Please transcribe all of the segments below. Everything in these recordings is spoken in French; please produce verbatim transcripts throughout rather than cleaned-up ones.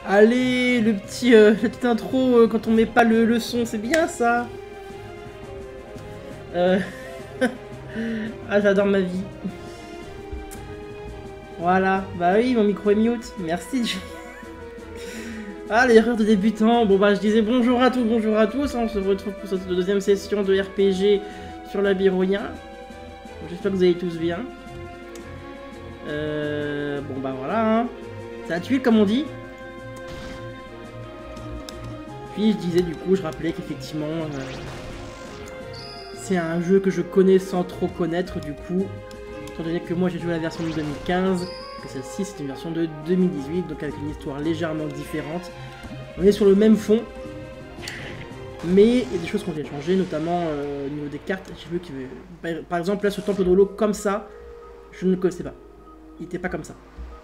Allez, le petit, euh, la petite intro euh, quand on met pas le, le son, c'est bien ça. Euh... ah, j'adore ma vie. Voilà, bah oui, mon micro est mute. Merci. Ah, l'erreur de débutant. Bon bah, je disais bonjour à tous, bonjour à tous. On se retrouve pour cette deuxième session de R P G sur la Byronia. J'espère que vous allez tous bien. Euh... Bon bah voilà, hein. C'est la tuile comme on dit. Puis je disais du coup, je rappelais qu'effectivement, euh, c'est un jeu que je connais sans trop connaître du coup, étant donné que moi j'ai joué la version de deux mille quinze, que celle-ci c'est une version de deux mille dix-huit, donc avec une histoire légèrement différente. On est sur le même fond, mais il y a des choses qui ont été changées, notamment euh, au niveau des cartes. J'ai vu que, par exemple, là ce temple de l'eau comme ça, je ne le connaissais pas. Il n'était pas comme ça.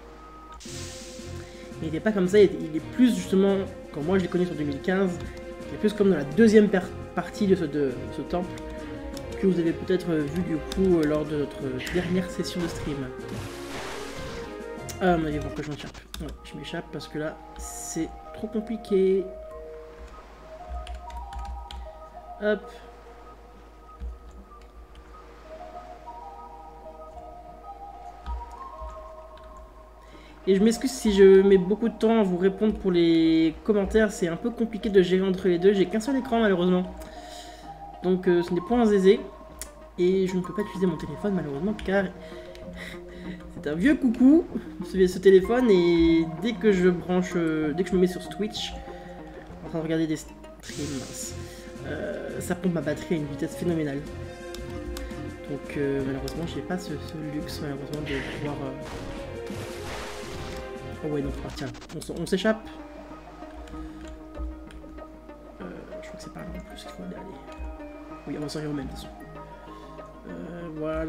Il n'était pas comme ça, il est plus justement, quand moi je l'ai connu sur deux mille quinze, il est plus comme dans la deuxième partie de ce, de ce temple, que vous avez peut-être vu du coup lors de notre dernière session de stream. Ah, on va voir que je m'échappe. Ouais, je m'échappe parce que là, c'est trop compliqué. Hop. Et je m'excuse si je mets beaucoup de temps à vous répondre pour les commentaires, c'est un peu compliqué de gérer entre les deux, j'ai qu'un seul écran malheureusement. Donc euh, ce n'est pas un zézé. Et je ne peux pas utiliser mon téléphone malheureusement car c'est un vieux coucou, ce téléphone, et dès que je branche, euh, dès que je me mets sur Twitch, en train de regarder des streams, euh, ça pompe ma batterie à une vitesse phénoménale. Donc euh, malheureusement j'ai pas ce, ce luxe malheureusement de pouvoir... Euh, Oh ouais, non, ah, tiens, on s'échappe. Euh, je crois que c'est pas là en plus qu'il faut aller. Oui, on va s'en y remettre, de toute façon. Euh, voilà.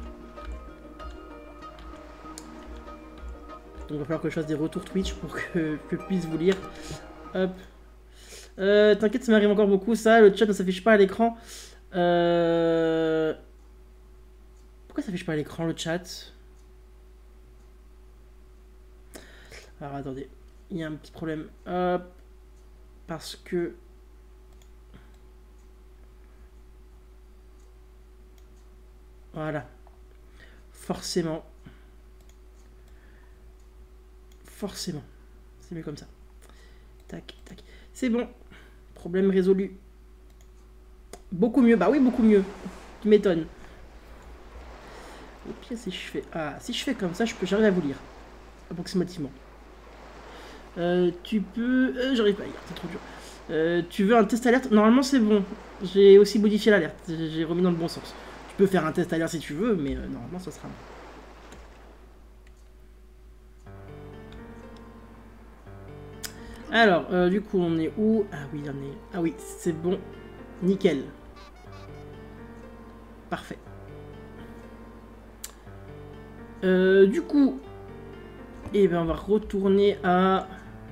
Donc il va falloir que je fasse des retours Twitch pour que je puisse vous lire. Hop. Euh, T'inquiète, ça m'arrive encore beaucoup, ça. Le chat ne s'affiche pas à l'écran. Euh... Pourquoi ça s'affiche pas à l'écran, le chat ? Alors attendez, il y a un petit problème. Hop, parce que... Voilà. Forcément. Forcément. C'est mieux comme ça. Tac, tac. C'est bon. Problème résolu. Beaucoup mieux. Bah oui, beaucoup mieux. Tu m'étonnes. Et puis si je fais... Ah, si je fais comme ça, je peux... j'arrive à vous lire. Approximativement. Euh, tu peux... Euh, J'arrive pas à lire, c'est trop dur. Euh, tu veux un test alerte? Normalement c'est bon. J'ai aussi modifié l'alerte. J'ai remis dans le bon sens. Tu peux faire un test alerte si tu veux, mais euh, normalement ça sera bon. Alors, euh, du coup on est où? Ah oui, on est... Ah oui, c'est bon. Nickel. Parfait. Euh, du coup... Et bien on va retourner à...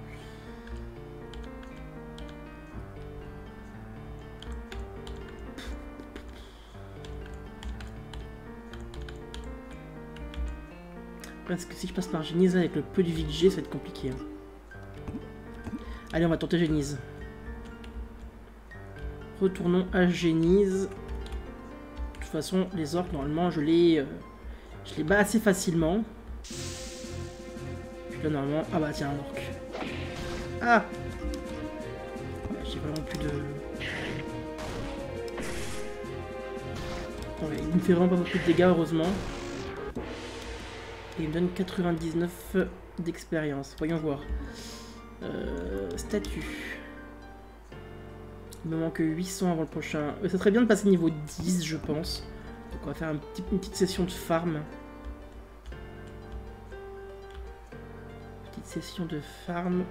Parce que si je passe par Génise avec le peu de vie que j'ai, ça va être compliqué. Allez, on va tenter Génise. Retournons à Génise. De toute façon, les orques, normalement, je les, euh, je les bats assez facilement. Puis là, normalement... Ah bah tiens, un orque. Ah, j'ai vraiment plus de... Ouais, il me fait vraiment pas beaucoup de dégâts, heureusement. Et il me donne quatre-vingt-dix-neuf d'expérience. Voyons voir. Euh, statut. Il me manque huit cents avant le prochain. Ça serait bien de passer niveau dix, je pense. Donc on va faire un petit, une petite session de farm. Petite session de farm.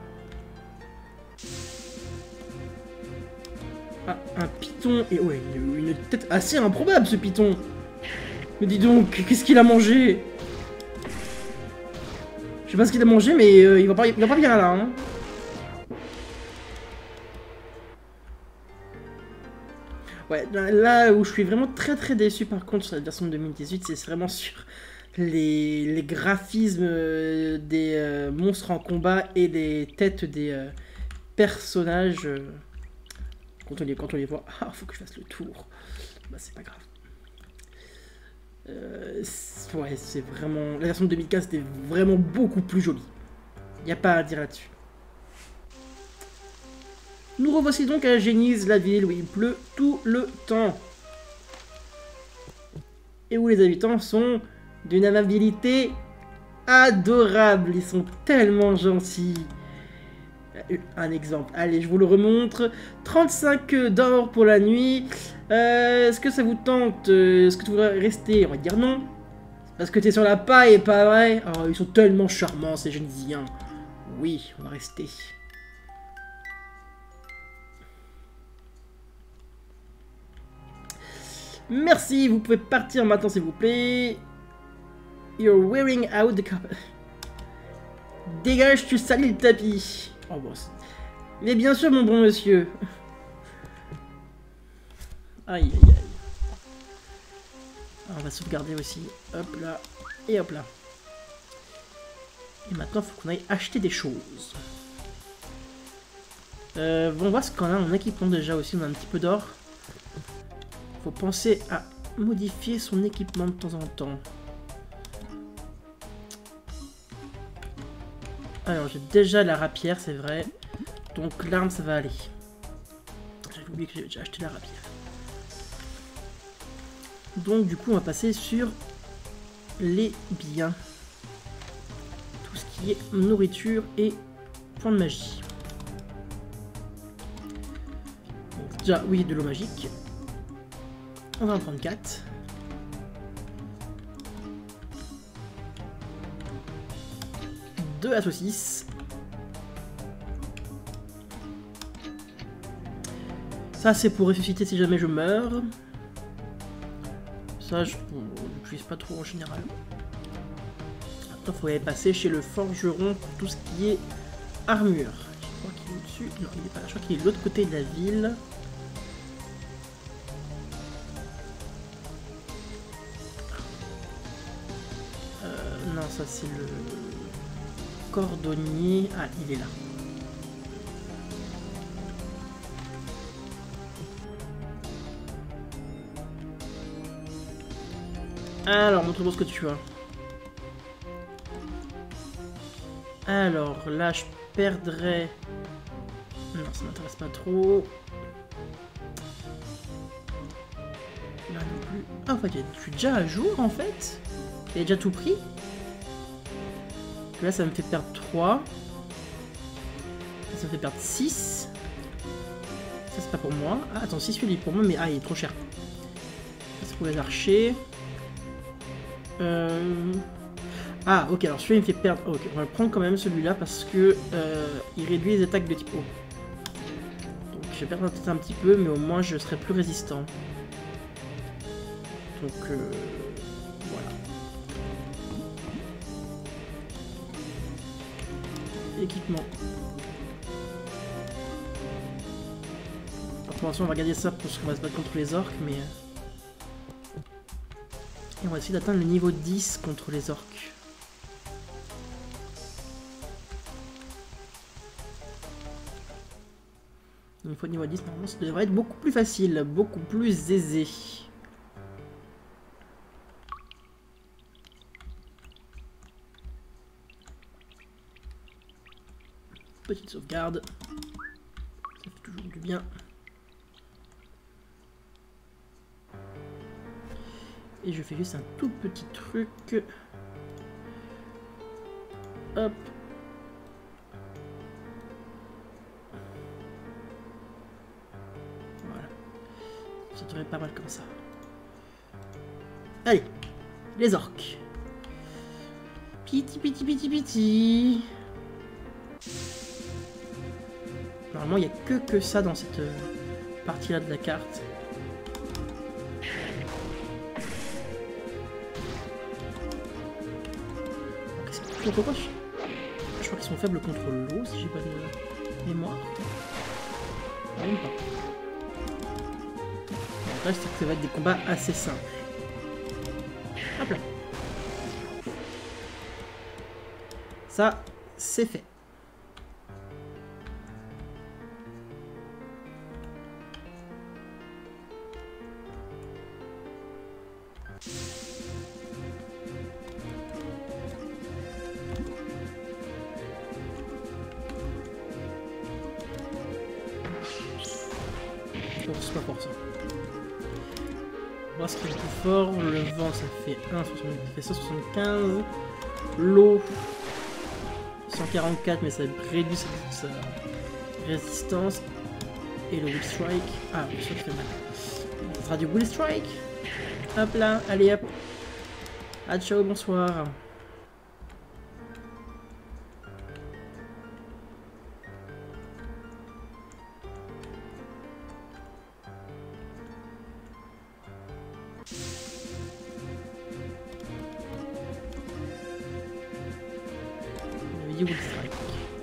Ah, un python. Et ouais, une, une tête assez improbable, ce python. Mais dis donc, qu'est-ce qu'il a mangé? Je sais pas ce qu'il a mangé, mais euh, il, va pas, il va pas bien là. Hein. Ouais, là où je suis vraiment très très déçu par contre sur la version de deux mille dix-huit, c'est vraiment sur les, les graphismes euh, des euh, monstres en combat et des têtes des euh, personnages. Euh, quand, on les, quand on les voit. Ah, faut que je fasse le tour. Bah, c'est pas grave. Euh, ouais, c'est vraiment... La version de deux mille quinze était vraiment beaucoup plus jolie. Il n'y a pas à dire là-dessus. Nous revoici donc à Génise, la ville où il pleut tout le temps. Et où les habitants sont d'une amabilité adorable. Ils sont tellement gentils. Un exemple, allez, je vous le remontre. trente-cinq d'or pour la nuit. Euh, Est-ce que ça vous tente? Est-ce que tu voudrais rester? On va dire non. Parce que t'es sur la paille, pas vrai? Oh, ils sont tellement charmants, ces Génisiens. Oui, on va rester. Merci, vous pouvez partir maintenant, s'il vous plaît. You're wearing out the carpet. Dégage, tu salis le tapis. Oh, bon, mais bien sûr, mon bon monsieur. Aïe, aïe, aïe. Alors, on va sauvegarder aussi. Hop là. Et hop là. Et maintenant, il faut qu'on aille acheter des choses. Euh, bon, on voit ce qu'on a en équipement déjà aussi. On a un petit peu d'or. Faut penser à modifier son équipement de temps en temps. Alors, j'ai déjà la rapière, c'est vrai. Donc, l'arme, ça va aller. J'avais oublié que j'ai acheté la rapière. Donc, du coup, on va passer sur les biens. Tout ce qui est nourriture et points de magie. Donc, déjà, oui, de l'eau magique. On va en prendre quatre. Deux à saucisses. Ça, c'est pour ressusciter si jamais je meurs. Ça, je n'utilise pas trop en général. Maintenant, il faut aller passer chez le forgeron pour tout ce qui est armure. Je crois qu'il est au-dessus. Non, il n'est pas là. Je crois qu'il est de l'autre côté de la ville. Euh, non, ça, c'est le cordonnier. Ah, il est là. Alors, montre-moi ce que tu as. Alors, là, je perdrais... Non, ça m'intéresse pas trop. Là non plus. Ah, en fait, je suis déjà à jour, en fait. Il a déjà tout pris. Là, ça me fait perdre trois. Ça me fait perdre six. Ça, c'est pas pour moi. Ah, attends, six, lui, pour moi, mais ah, il est trop cher. Ça, c'est pour les archers. Euh... Ah, ok, alors celui-là, il me fait perdre... Ok, on va le prendre quand même, celui-là, parce que euh, il réduit les attaques de type eau. Donc, je vais perdre peut-être un petit peu, mais au moins, je serai plus résistant. Donc, euh... voilà. Équipement. Alors, pour l'instant, on va garder ça parce qu'on va se battre contre les orques, mais... Et on va essayer d'atteindre le niveau dix contre les orques. Une fois niveau dix, normalement, ça devrait être beaucoup plus facile, beaucoup plus aisé. Petite sauvegarde. Ça fait toujours du bien. Et je fais juste un tout petit truc. Hop. Voilà. Ça devrait être pas mal comme ça. Allez. Les orques. Piti piti piti piti. Normalement, il n'y a que, que ça dans cette partie-là de la carte. Pourquoi je... je crois qu'ils sont faibles contre l'eau, si j'ai pas de mémoire. Même pas. Là, je sais que ça va être des combats assez simples. Hop là. Ça, c'est fait. Oh, c'est pas fort ça. Moi, ce qui est le plus fort, le vent ça fait un, ça fait cent soixante-quinze. L'eau, cent quarante-quatre, mais ça réduit sa, sa résistance. Et le Will Strike. Ah, bien sûr, ça fait mal. Ça sera du Will Strike. Hop là, allez hop. Ah, ciao, bonsoir. Will Strike.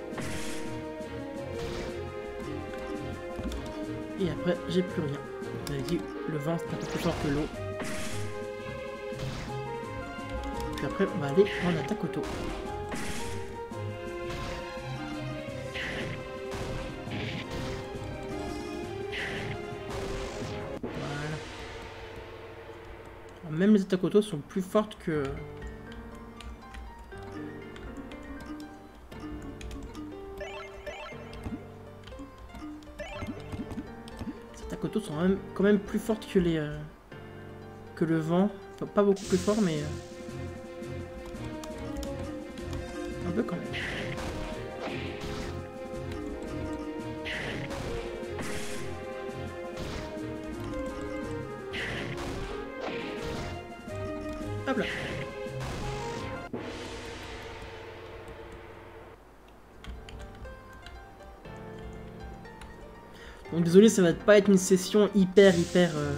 Et après, j'ai plus rien. On avait dit le vent c'est un peu plus fort que l'eau. Puis après, on va aller en attaque auto. Voilà. Alors, même les attaques auto sont plus fortes que... Koto sont même, quand même plus fortes que les euh, que le vent, enfin, pas beaucoup plus fort mais euh, un peu quand même. Hop là. Donc désolé, ça va pas être une session hyper hyper euh,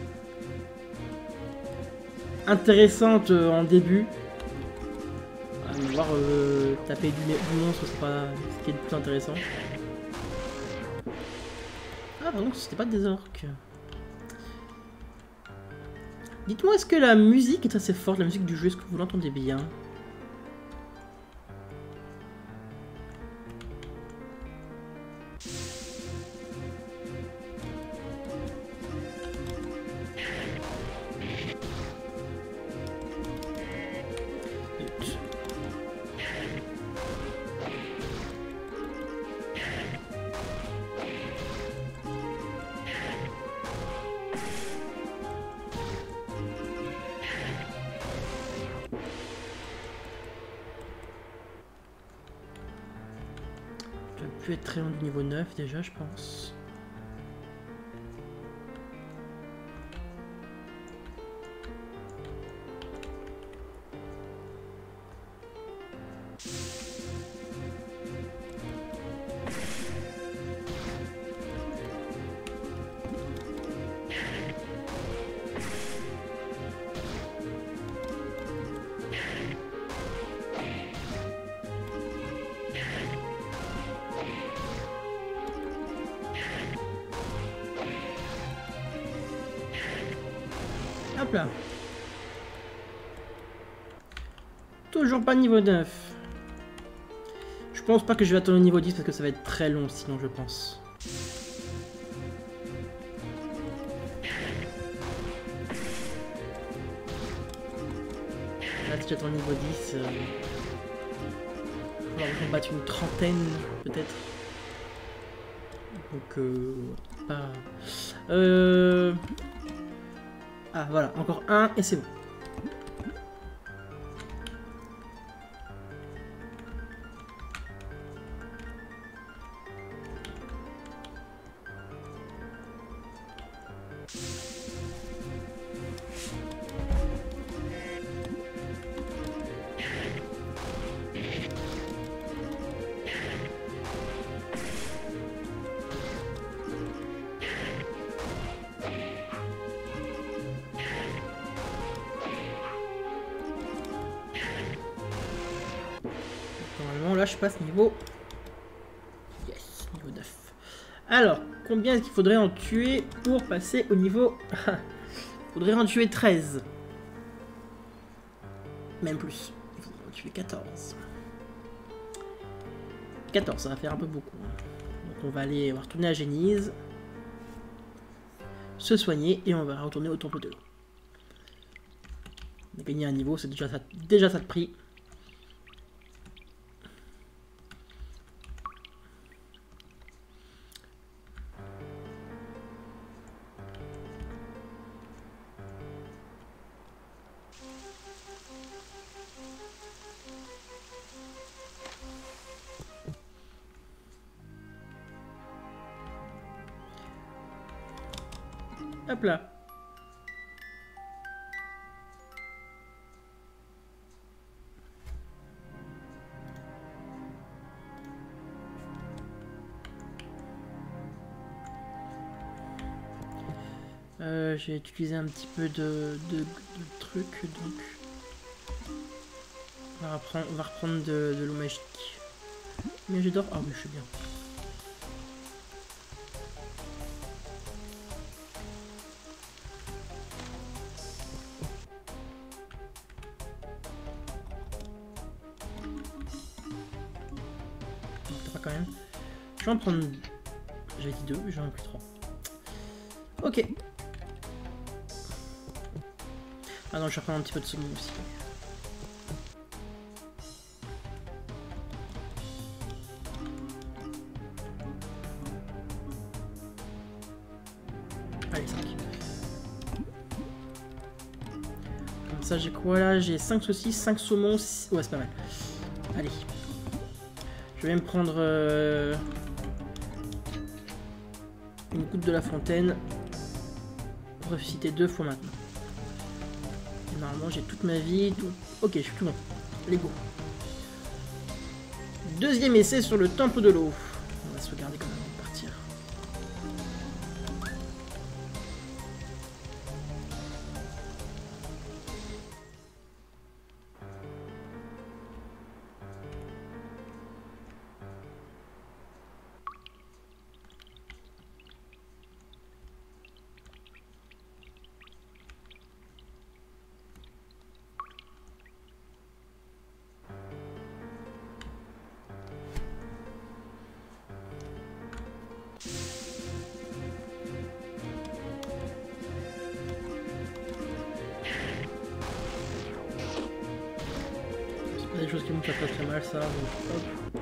intéressante euh, en début. On va voir euh, taper du, du monstre, c'est pas ce qui est le plus intéressant. Ah pardon, c'était pas des orques. Dites-moi, est-ce que la musique est assez forte, la musique du jeu, est-ce que vous l'entendez bien? Être très loin du niveau neuf déjà, je pense. Hop là. Toujours pas niveau neuf. Je pense pas que je vais attendre le niveau dix parce que ça va être très long sinon, je pense. Là, si j'attends le niveau dix, euh... il va falloir battre une trentaine peut-être. Donc, euh... pas... Euh... Ah voilà, encore un et c'est bon. Là je passe niveau... Yes, niveau neuf. Alors, combien est-ce qu'il faudrait en tuer pour passer au niveau... Il faudrait en tuer treize. Même plus. Il faudrait en tuer quatorze. quatorze, ça va faire un peu beaucoup. Donc on va aller, on va retourner à Génise, se soigner et on va retourner au temple de l'eau. On a gagné un niveau, c'est déjà ça, déjà ça de prix. Hop là. Euh, j'ai utilisé un petit peu de, de, de trucs, donc on va reprendre, on va reprendre de, de l'eau magique. Mais j'adore. Ah oui, je suis bien. Quand même. Je vais en prendre... J'avais dit deux, j'en ai pris trois. Ok. Ah non, je vais reprendre un petit peu de saumon aussi. Allez, cinq. Comme ça, j'ai quoi là? J'ai cinq saucisses, cinq saumons, six... Ouais, c'est pas mal. Allez. Je vais me prendre euh, une goutte de la fontaine pour ressusciter deux fois maintenant. Et normalement j'ai toute ma vie. Tout... Ok, je suis tout bon. Let's go. Deuxième essai sur le temple de l'eau. On va se regarder quand même avant de partir. Des choses qui montent pas très mal, ça. Donc, hop.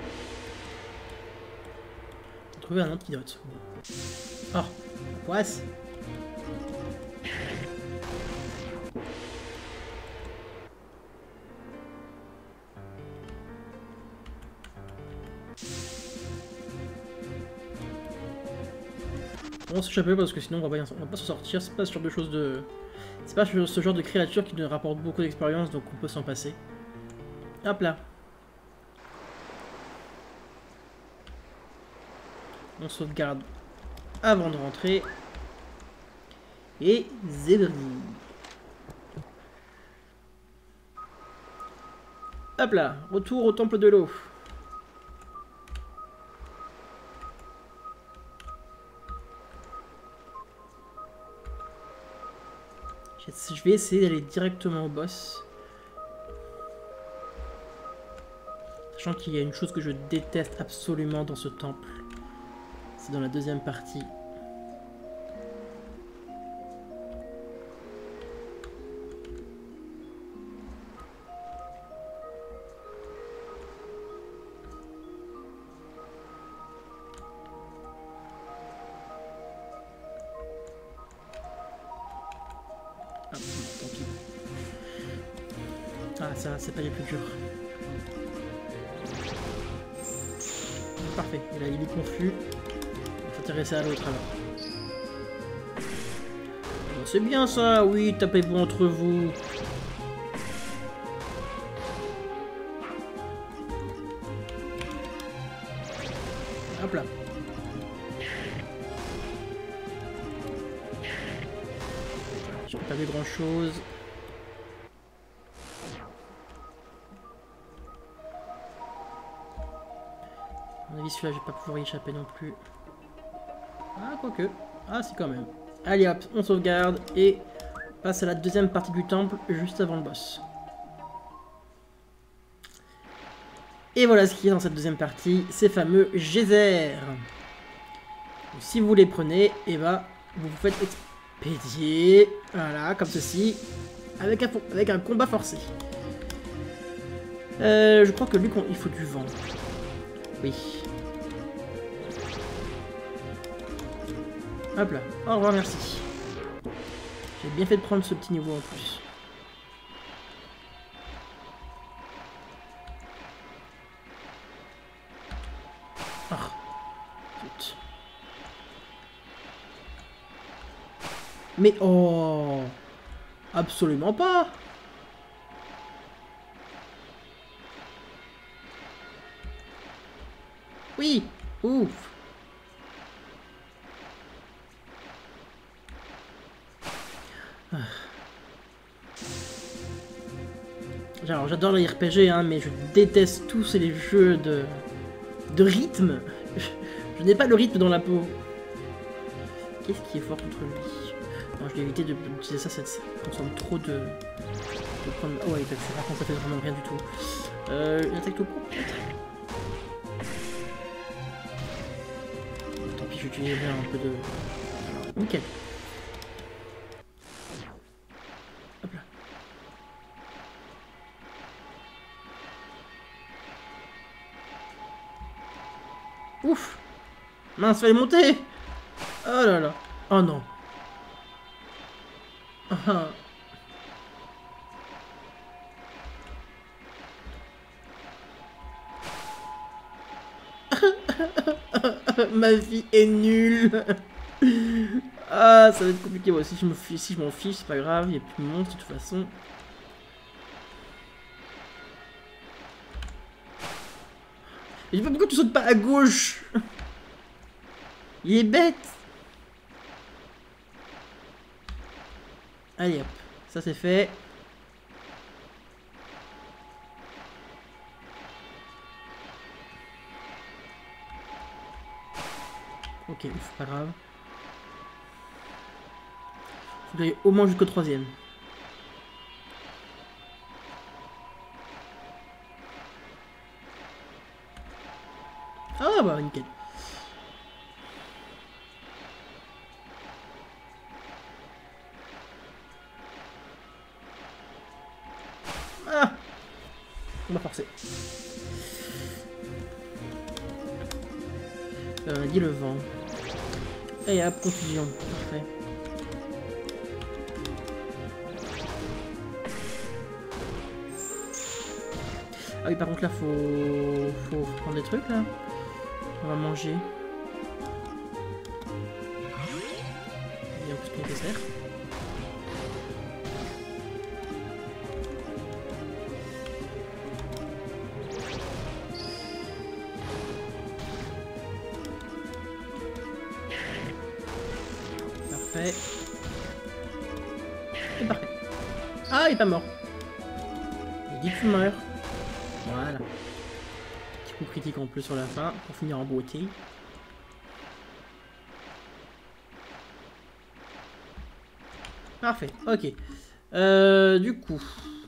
Trouver un antidote. Ah, la poisse. On va s'échapper parce que sinon on va pas, on va pas s'en sortir. C'est pas ce genre de choses de. C'est pas ce genre de créature qui nous rapporte beaucoup d'expérience, donc on peut s'en passer. Hop là. On sauvegarde avant de rentrer. Et zébrine. Hop là, retour au temple de l'eau. Je vais essayer d'aller directement au boss. Sachant qu'il y a une chose que je déteste absolument dans ce temple. C'est dans la deuxième partie. Ah, tant pis. Ah, ça, c'est pas les plus durs. Parfait, et là il est confus. On va s'intéresser à l'autre alors. C'est bien ça, oui, tapez-vous entre vous. Hop là. Je peux pas vu grand chose. À mon avis, celui-là, je vais pas pouvoir y échapper non plus. Ah, quoique. Ah, si, quand même. Allez hop, on sauvegarde et passe à la deuxième partie du temple juste avant le boss. Et voilà ce qu'il y a dans cette deuxième partie, ces fameux geysers. Si vous les prenez, et bah, vous vous faites expédier, voilà, comme ceci, avec un, avec un combat forcé. Euh, je crois que lui, il faut du vent. Oui. Hop là, au revoir, merci. J'ai bien fait de prendre ce petit niveau en plus. Ah, zut. Mais oh, absolument pas. Oui, ouf. Ah. Alors j'adore les R P G, hein, mais je déteste tous les jeux de, de rythme. Je, je n'ai pas le rythme dans la peau. Qu'est-ce qui est fort contre lui? Non, je vais éviter d'utiliser ça, ça consomme trop de... de prendre... Oh ouais, par contre ça fait vraiment rien du tout. Euh, une attaque au pot peut-être. Tant pis, j'utilise bien un peu de... Alors, nickel. Hop là. Ouf! Mince, fallait monter! Oh là là! Oh non! Ah. Ma vie est nulle! Ah, ça va être compliqué. Bon, si je me fiche, si je m'en fiche, c'est pas grave, il n'y a plus de monstre de toute façon. Je sais pas pourquoi tu sautes pas à gauche. Il est bête. Allez hop, ça c'est fait. Ok, ouf, pas grave. Faut aller au moins jusqu'au troisième. Ah bah nickel. Ah, on va forcer. Euh, dit le vent. Et hop, confusion. Parfait. Ah oui, par contre là, faut, faut, faut prendre des trucs là. On va manger. Bien plus que nécessaire. Parfait. C'est parfait. Ah, il est pas mort. Il dit que tu meurs. Voilà. Petit coup critique en plus sur la fin, pour finir en beauté. Parfait, ok. Euh, du coup...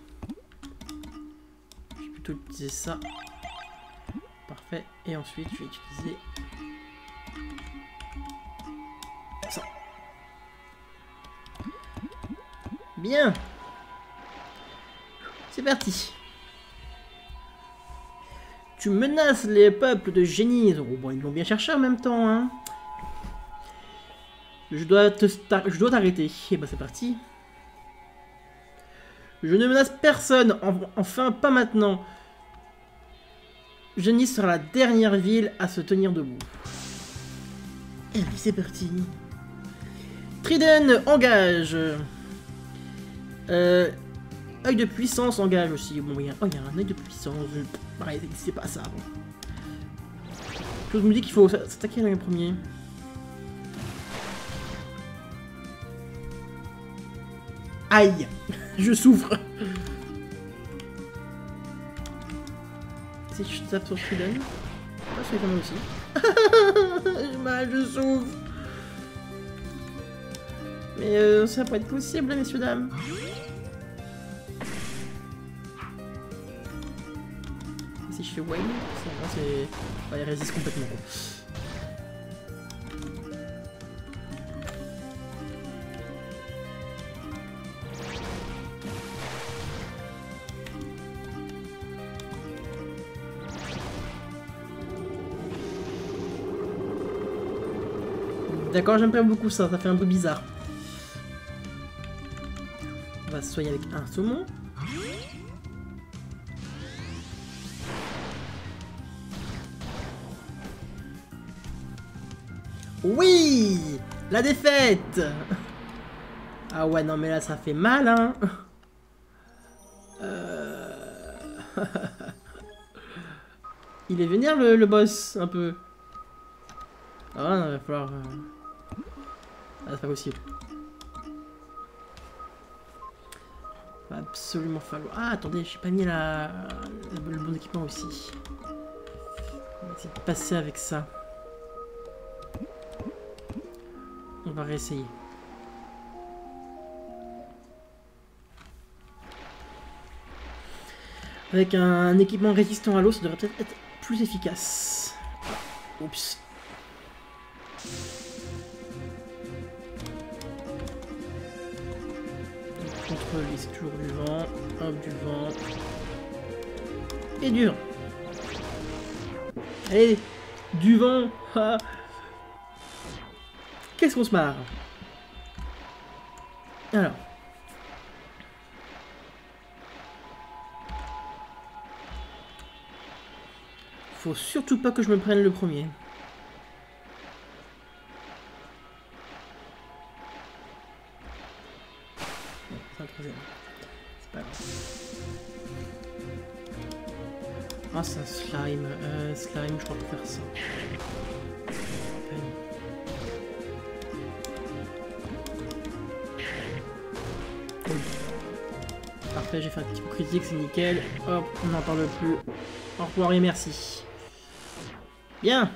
Je vais plutôt utiliser ça. Parfait. Et ensuite, je vais utiliser... ça. Bien. C'est parti. Tu menaces les peuples de génie. Oh, bon, ils l'ont bien cherché en même temps, hein. Je dois te je dois t'arrêter. Et bah c'est parti. Je ne menace personne. Enfin, pas maintenant. Génie sera la dernière ville à se tenir debout. Et puis c'est parti. Triden, engage. Euh... Œil de puissance, engage aussi. Bon, il y a, oh, il y a un œil de puissance. Pareil, c'est pas ça. Bon. Je me dis qu'il faut s'attaquer à l'œil premier. Aïe. Je souffre. Si je tape sur Triden. Ah, je fais quand même aussi. J'ai mal, je souffre. Mais euh, ça peut être possible, messieurs, dames. Si je chez Wayne. C'est... Ouais, il résiste complètement quoi. D'accord, j'aime pas beaucoup ça, ça fait un peu bizarre. On va se soigner avec un saumon. Oui, la défaite. Ah ouais, non mais là ça fait mal, hein. Euh... Il est vénère le, le boss, un peu. Ah non, il va falloir... Euh... Ah, c'est pas possible. Va absolument falloir... Ah, attendez, j'ai pas mis la... le bon équipement aussi. On va essayer de passer avec ça. On va réessayer. Avec un équipement résistant à l'eau, ça devrait peut-être être plus efficace. Oups. Contre lui, c'est toujours du vent. Hop, du vent. Et du vent. Allez, du vent. Qu'est-ce qu'on se marre? Alors. Faut surtout pas que je me prenne le premier. Bon, c'est un troisième. C'est pas grave. Ah, c'est un slime. Euh, slime, je crois pas faire ça. Parfait, j'ai fait un petit coup critique, c'est nickel. Hop, on n'en parle plus. Au revoir et merci. Bien.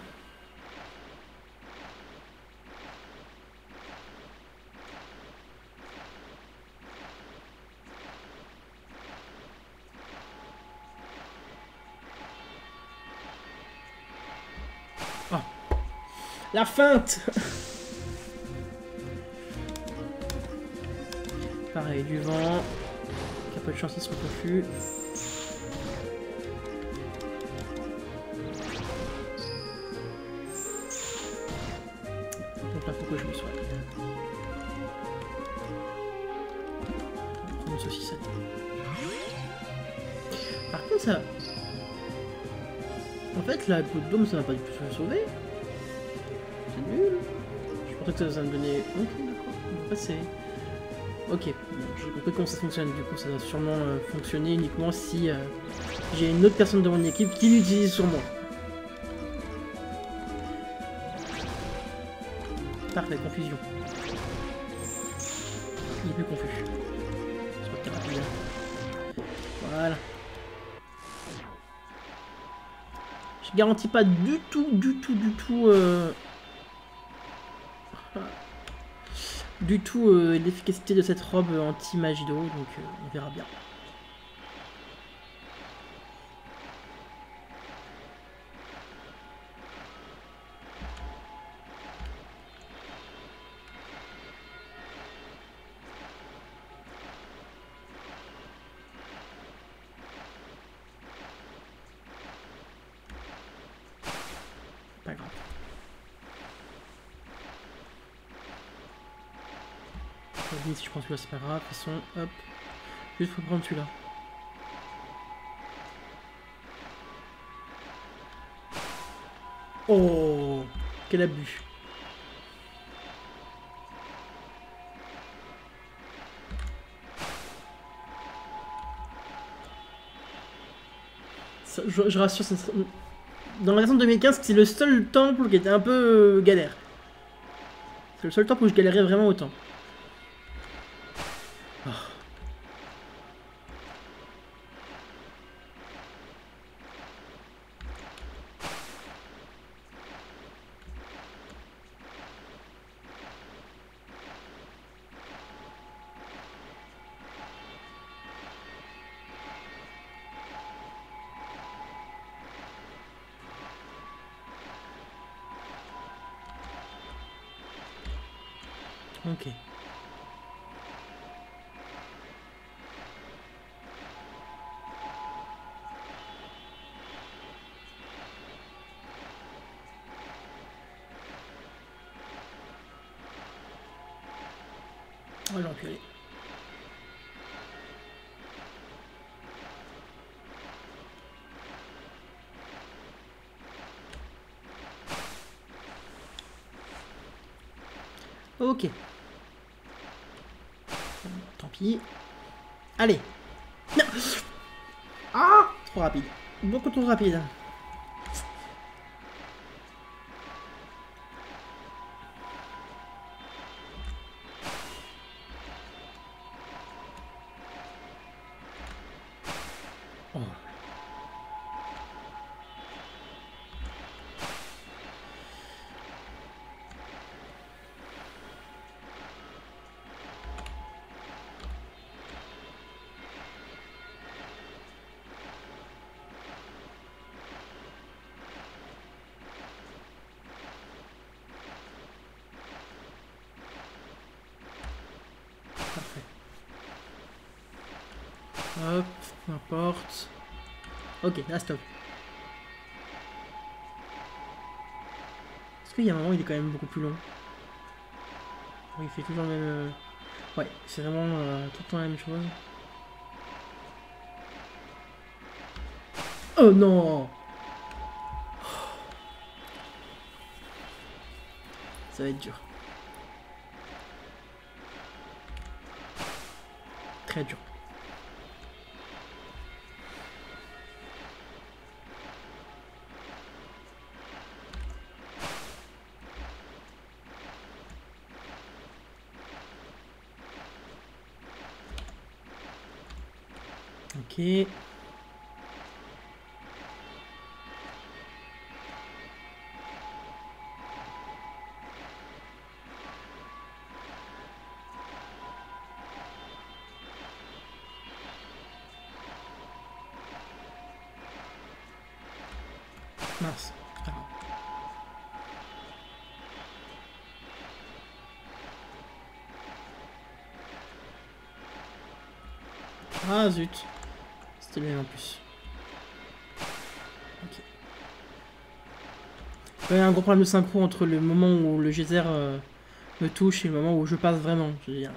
Oh. La feinte. Pareil, du vent. Qui a pas de chance, ils sont confus. Donc là, faut que je me soigne. On va prendre une saucisse. Par contre, ça... En fait, la peau de dôme, ça va pas du tout se sauver. C'est nul. Je pensais que ça va me donner... Ok, d'accord. On va passer. Ok, bon, j'ai compris comment ça fonctionne. Du coup, ça va sûrement euh, fonctionner uniquement si euh, j'ai une autre personne de mon équipe qui l'utilise sur moi. Parfait, confusion. Il est plus confus. Soit rapide. Voilà. Je garantis pas du tout, du tout, du tout... Euh... du tout euh, l'efficacité de cette robe anti-magie d'eau, donc euh, on verra bien. Pas grave. Si je prends celui-là, c'est pas grave. De toute façon, hop. Juste pour prendre celui-là. Oh, quel abus. Ça, je, je rassure, ça sera... Dans la version de deux mille quinze, c'est le seul temple qui était un peu euh, galère. C'est le seul temple où je galérais vraiment autant. Oh. Ok. Oh, j'aurais pu aller. Ok. Tant pis. Allez. Non. Ah, trop rapide. Beaucoup trop rapide. Oh. Parfait. Hop, n'importe. Ok, là stop. Est-ce qu'il y a un moment où il est quand même beaucoup plus long? Il fait toujours le même... Ouais, c'est vraiment euh, tout le temps la même chose. Oh non! Ça va être dur. Très dur. Ok. Mince. Ah zut. C'était bien en plus. Ok. Il y a un gros problème de synchro entre le moment où le geyser euh, me touche et le moment où je passe vraiment. Je veux dire...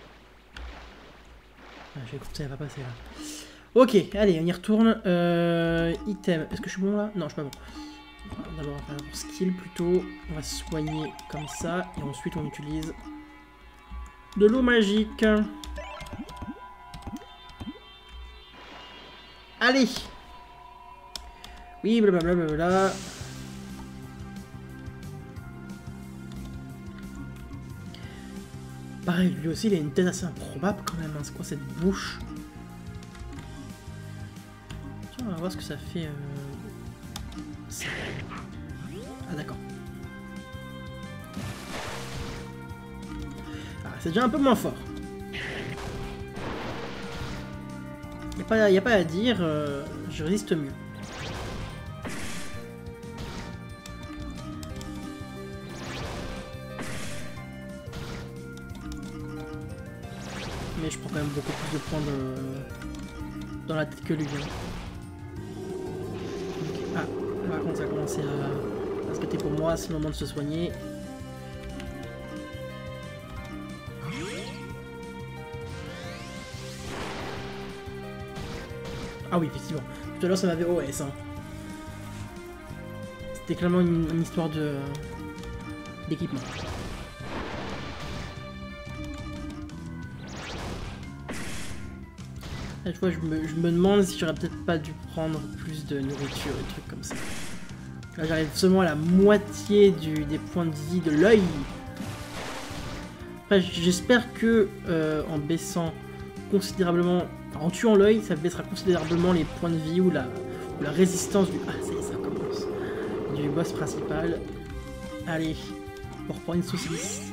Ah, j'ai écouté, ça va pas passer là. Ok, allez, on y retourne. Euh, item. Est-ce que je suis bon là? Non, je suis pas bon. D'abord, on va faire skill plutôt. On va se soigner comme ça. Et ensuite, on utilise de l'eau magique. Allez! Oui, blablabla. Bla bla bla. Pareil, lui aussi, il a une tête assez improbable quand même. Hein. C'est quoi cette bouche? Tiens, on va voir ce que ça fait. Euh... Ça. Ah, d'accord. Ah, c'est déjà un peu moins fort. Il n'y a, a pas à dire, euh, je résiste mieux. Mais je prends quand même beaucoup plus de points de... dans la tête que lui. Hein. Ah, par contre ça a commencé à, à se gâter pour moi, c'est le moment de se soigner. Ah oui, effectivement. Tout à l'heure ça m'avait O S. Hein. C'était clairement une, une histoire de d'équipement. Cette fois, je me, je me demande si j'aurais peut-être pas dû prendre plus de nourriture et trucs comme ça. Là, j'arrive seulement à la moitié du, des points de vie de l'œil. Après, j'espère que euh, en baissant considérablement, en tuant l'œil, ça baissera considérablement les points de vie ou la, ou la résistance du... Ah, ça y est, ça commence. Du boss principal. Allez, on reprend une saucisse.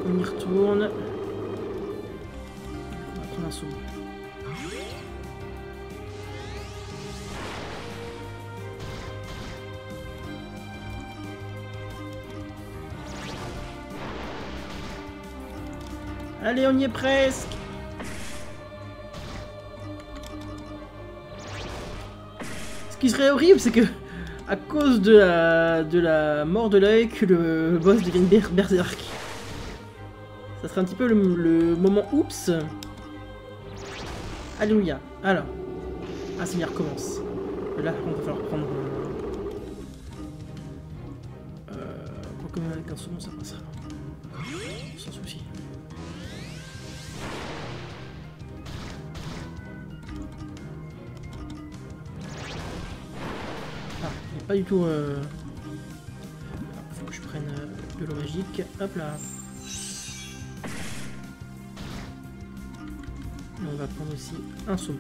On y retourne. On va prendre un saumon. Allez, on y est presque. Ce qui serait horrible, c'est que à cause de la, de la mort de l'œil, que le boss devienne ber berserk. Ça serait un petit peu le, le moment oups. Alléluia. Alors. Ah, ça y recommence. Là, on va falloir prendre... Euh... Comme avec un saumon, ça passera. Sans souci. Ah, il n'y a pas du tout... Euh... Faut que je prenne euh, de l'eau magique. Hop là. Et on va prendre aussi un saumon.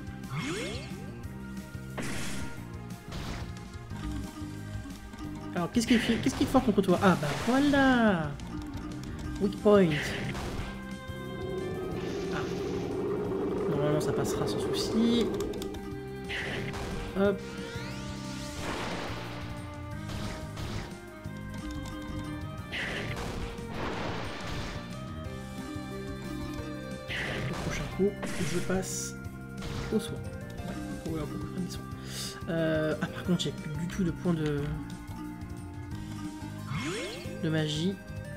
Alors, qu'est-ce qu'il fait, qu'est-ce qu'il fait contre toi? Ah bah voilà. Weak point. Ah. Normalement, ça passera sans souci. Hop. Le prochain coup, je passe au soin. Ouais, ouais, beaucoup de soins. Euh, ah, par contre, j'ai plus du tout de points de... de magie.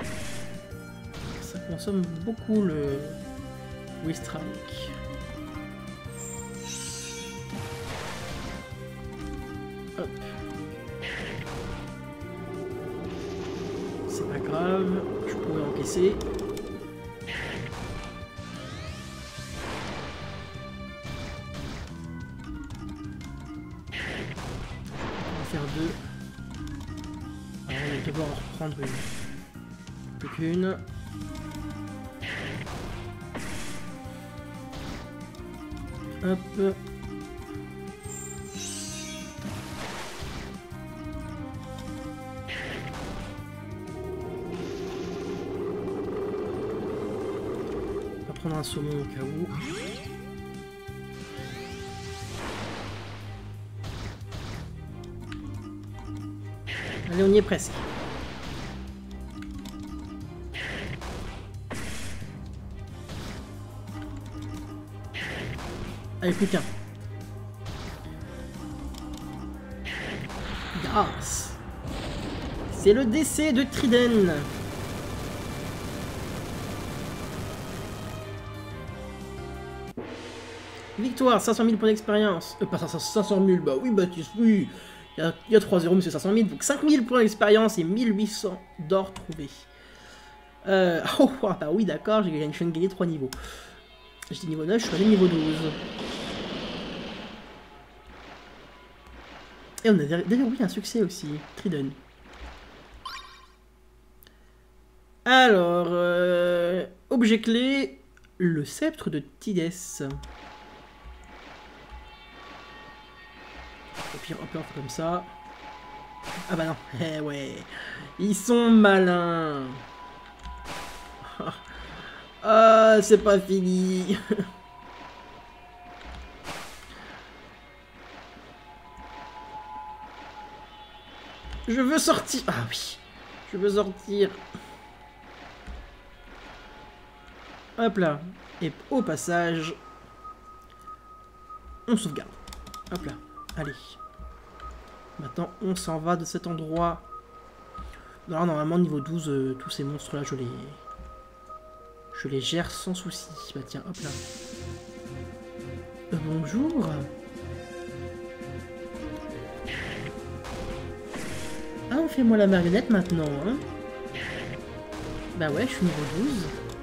Ça consomme beaucoup le Wistrike. Hop. C'est pas grave, je pourrais encaisser. On va faire deux. Alors, on va devoir en reprendre une. Plus qu'une. Hop. On va prendre un saumon au cas où. Allez, on y est presque. Allez, plus qu'un. Grâce. C'est le décès de Triden. Victoire, cinq cent mille points d'expérience. Euh, pas cinq cent mille, bah oui, Baptiste, oui. Il y a, il y a trois zéros, mais c'est cinq cent mille. Donc cinq mille points d'expérience et mille huit cents d'or trouvés. Euh, oh, bah oui, d'accord, j'ai gagné trois niveaux. J'étais niveau neuf, je suis allé niveau douze. Et on a déverrouillé un succès aussi, Triden. Alors, euh, objet clé, le sceptre de Tidès. Au pire, hop là, on fait comme ça. Ah bah non, eh ouais, ils sont malins. Ah, c'est pas fini. Je veux sortir. Ah oui, je veux sortir. Hop là. Et au passage, on sauvegarde. Hop là. Allez. Maintenant, on s'en va de cet endroit. Alors, normalement, niveau douze, euh, tous ces monstres-là, je les... Je les gère sans souci. Bah tiens, hop là. Euh, bonjour. Ah, on fait moi la marionnette maintenant, hein. Bah ouais, je suis niveau douze.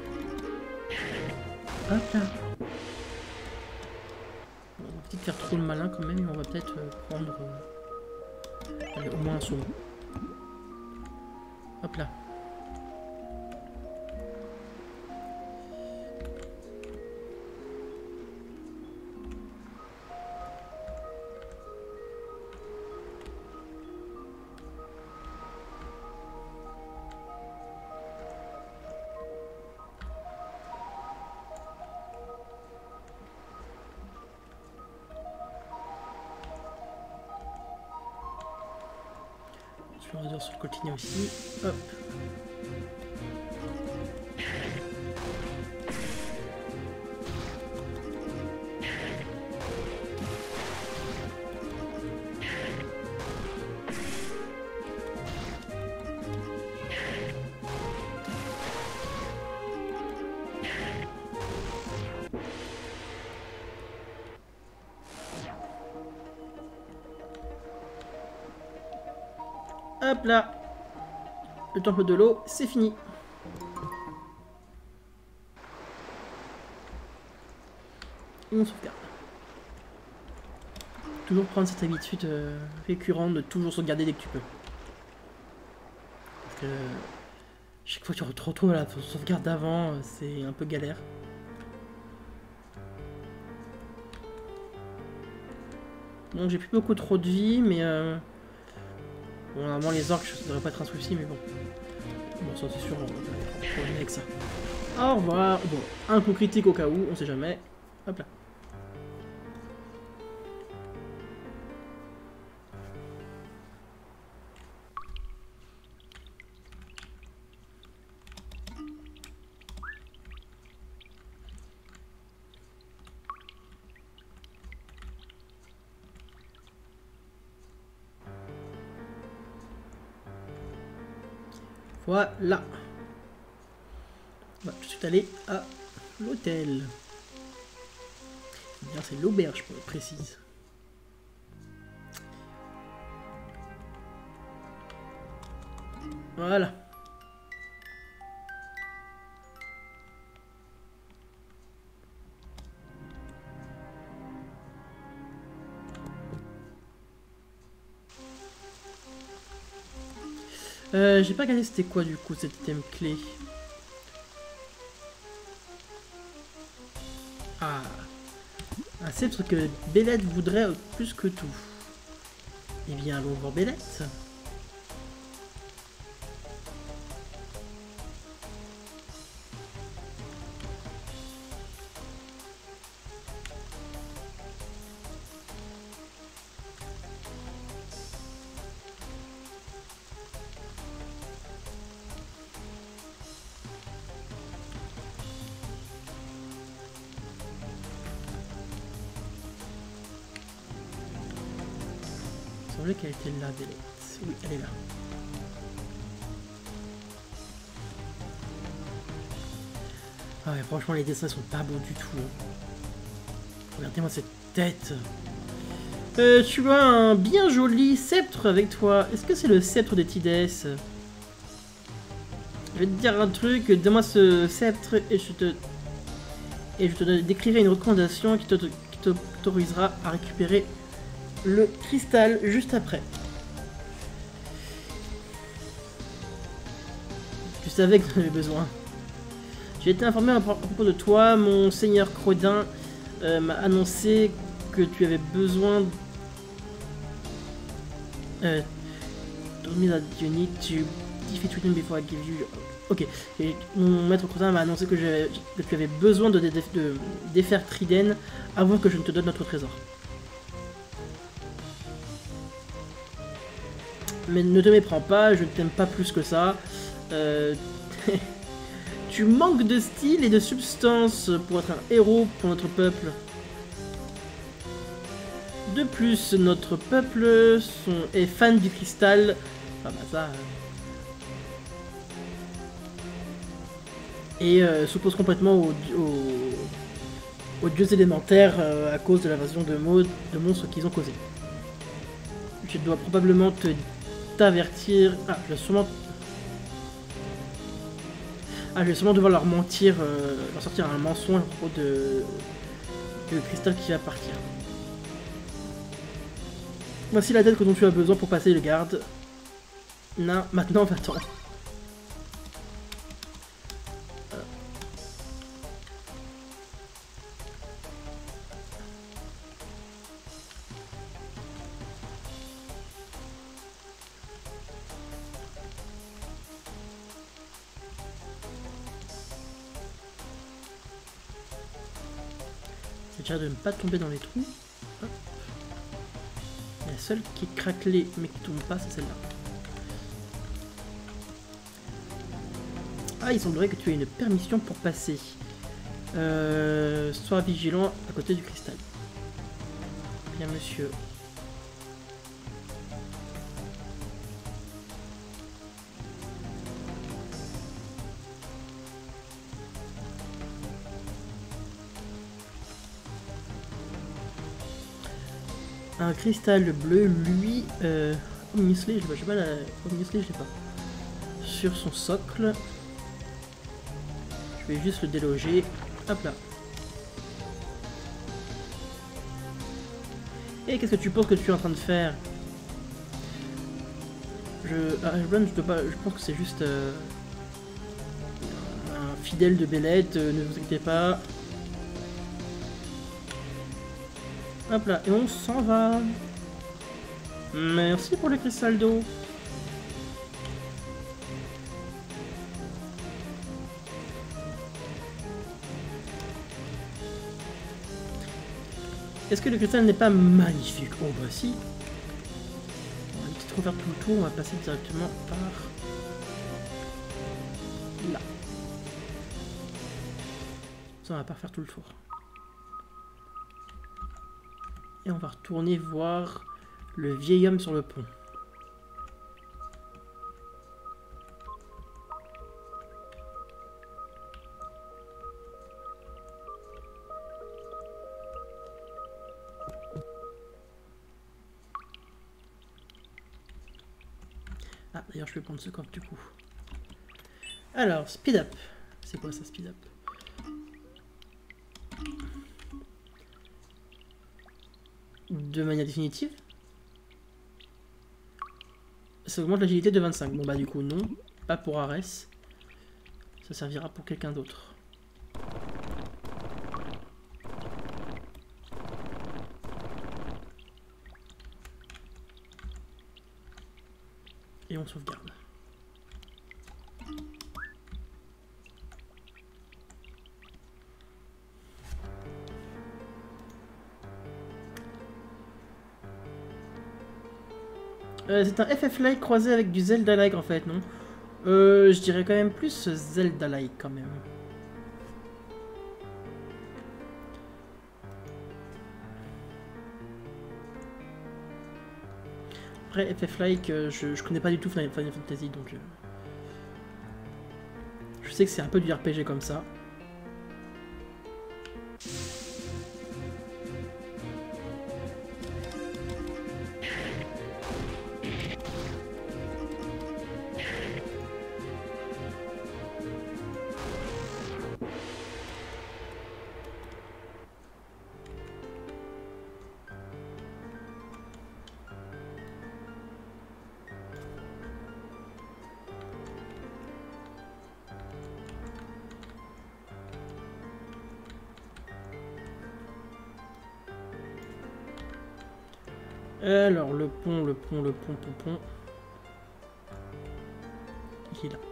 Hop là. On va peut-être faire trop le malin quand même, mais on va peut-être euh, prendre... Euh... Allez, au moins un saumon. Hop là. Je vais sur le coltinier aussi. Hop. Hop là, le temple de l'eau, c'est fini. Et on sauvegarde. Toujours prendre cette habitude euh, récurrente de toujours sauvegarder dès que tu peux. Parce que chaque fois que tu te retrouves à la sauvegarde d'avant, c'est un peu galère. Donc j'ai plus beaucoup trop de vie, mais... Euh... Bon, normalement les orques, ça devrait pas être un souci, mais bon. Bon, ça c'est sûr, on va pas avec ça. Au revoir. Bon, un coup critique au cas où, on sait jamais. Hop là. Voilà. On va tout de suite aller à l'hôtel. Bien, c'est l'auberge, je précise. Voilà. Euh, j'ai pas regardé c'était quoi du coup cet item clé. Ah, un sceptre que Bélette voudrait plus que tout. Eh bien, allons voir Bélette. Il semblait qu'elle était là, Bélette. Oui, elle est là. Ah ouais, franchement, les dessins sont pas beaux du tout. Hein. Regardez-moi cette tête. Euh, tu as un bien joli sceptre avec toi. Est-ce que c'est le sceptre de Tidès? Je vais te dire un truc. Donne-moi ce sceptre et je te... Et je te décrirai une recommandation qui t'autorisera à récupérer le cristal juste après. Tu savais que j'en avais besoin. J'ai été informé à propos de toi. Mon seigneur Crodin euh, m'a annoncé que tu avais besoin... Euh... Dionie, tu... Defeat Within before I give you... Ok. Et mon maître Crodin m'a annoncé que, que tu avais besoin de, de, de défaire Triden avant que je ne te donne notre trésor. Mais ne te méprends pas, je ne t'aime pas plus que ça. Euh... tu manques de style et de substance pour être un héros pour notre peuple. De plus, notre peuple sont, est fan du cristal. Enfin bah ça... Et euh, s'oppose complètement aux, aux, aux dieux élémentaires euh, à cause de l'invasion de, de monstres qu'ils ont causé. Je dois probablement te t'avertir. Ah, je vais sûrement. Ah, je vais sûrement devoir leur mentir, euh, leur sortir un mensonge à propos de du cristal qui va partir. Voici la dette dont tu as besoin pour passer le garde. Non, maintenant va-t'en. Déjà de ne pas tomber dans les trous. Hop. La seule qui est craquelée mais qui tombe pas, c'est celle-là. Ah, il semblerait que tu aies une permission pour passer. Euh, sois vigilant à côté du cristal. Bien, monsieur. Un cristal bleu, lui, euh, Omnisley, je sais pas, la... Omnisley, je sais pas. Sur son socle. Je vais juste le déloger. Hop là. Et qu'est-ce que tu penses que tu es en train de faire? Je... Ah, je, je, pas... je pense que c'est juste euh... un fidèle de Bélette, euh, ne vous inquiétez pas. Hop là, et on s'en va. Merci pour le cristal d'eau. Est-ce que le cristal n'est pas magnifique? Oh bah si. On va peut-être refaire tout le tour, on va passer directement par là. Ça, on va pas refaire tout le tour. Et on va retourner voir le vieil homme sur le pont. Ah, d'ailleurs, je vais prendre ce coffre du coup. Alors, speed up. C'est quoi ça, speed up? De manière définitive? Ça augmente l'agilité de vingt-cinq. Bon bah du coup non, pas pour Ares. Ça servira pour quelqu'un d'autre. Et on sauvegarde. Euh, c'est un F F-like croisé avec du Zelda-like en fait, non? Euh, je dirais quand même plus Zelda-like quand même. Après, F F-like, euh, je, je connais pas du tout Final Fantasy, donc... Euh, je sais que c'est un peu du R P G comme ça. Alors, le pont, le pont, le pont, pont, pont. Il est là.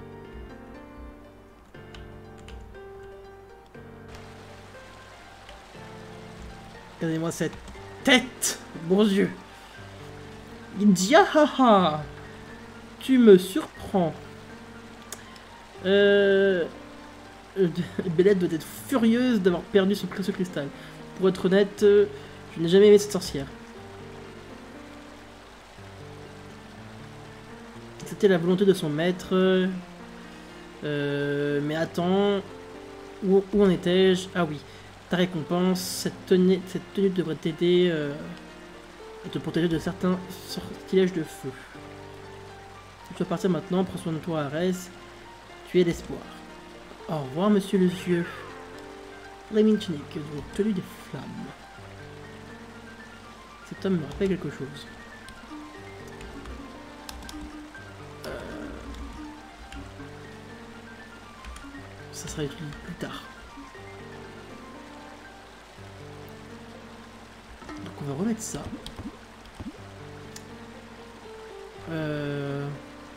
Regardez-moi cette tête, bon Dieu. Il me dit ah ah ah. Tu me surprends. Euh... Bélette doit être furieuse d'avoir perdu son précieux cristal. Pour être honnête, je n'ai jamais aimé cette sorcière. C'était la volonté de son maître. Euh, mais attends, où, où en étais-je? Ah oui, ta récompense, cette tenue, cette tenue devrait t'aider euh, à te protéger de certains sortilèges de feu. Tu dois partir maintenant, prends soin de toi, Ares. Tu es l'espoir. Au revoir, monsieur le vieux. Flaming Tunic, donc tenue des flammes. Cet homme me rappelle quelque chose. Ça sera utilisé plus tard. Donc on va remettre ça. Euh...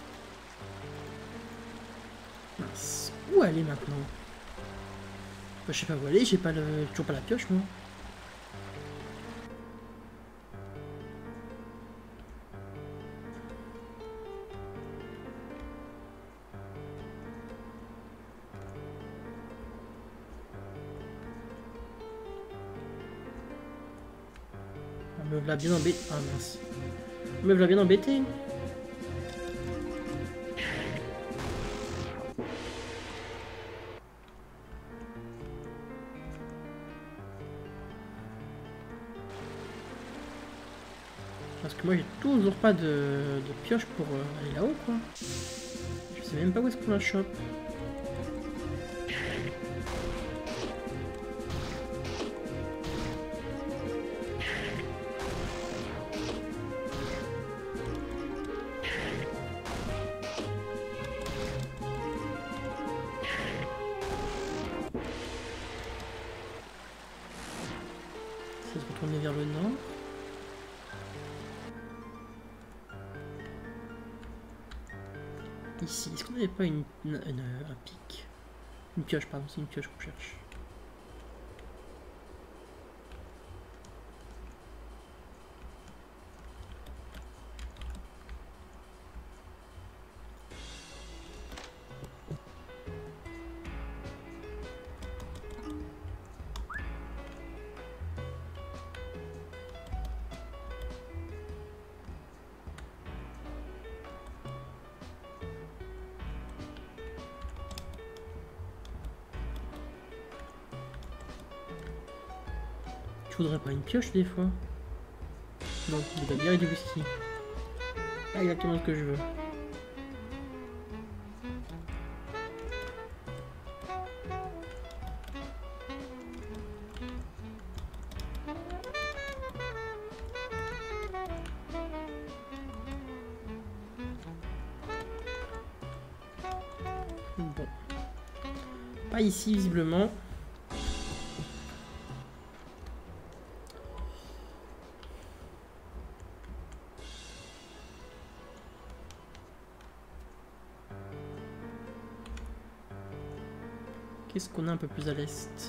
Mince. Où aller maintenant? Bah, je sais pas où aller, j'ai pas le... toujours pas la pioche moi. Me l'a bien embêté. Ah mince. Me l'a bien embêté. Parce que moi j'ai toujours pas de, de pioche pour euh, aller là-haut quoi. Je sais même pas où est-ce qu'on la chope. C'est de retourner vers le nord. Ici, est-ce qu'on n'avait pas une, une, une, un pic? Une pioche, pardon, c'est une pioche qu'on cherche. Tu voudrais pas une pioche des fois? Non, de la bière et du whisky. Pas exactement ce que je veux. Bon. Pas ici visiblement. Qu'est-ce qu'on a un peu plus à l'est?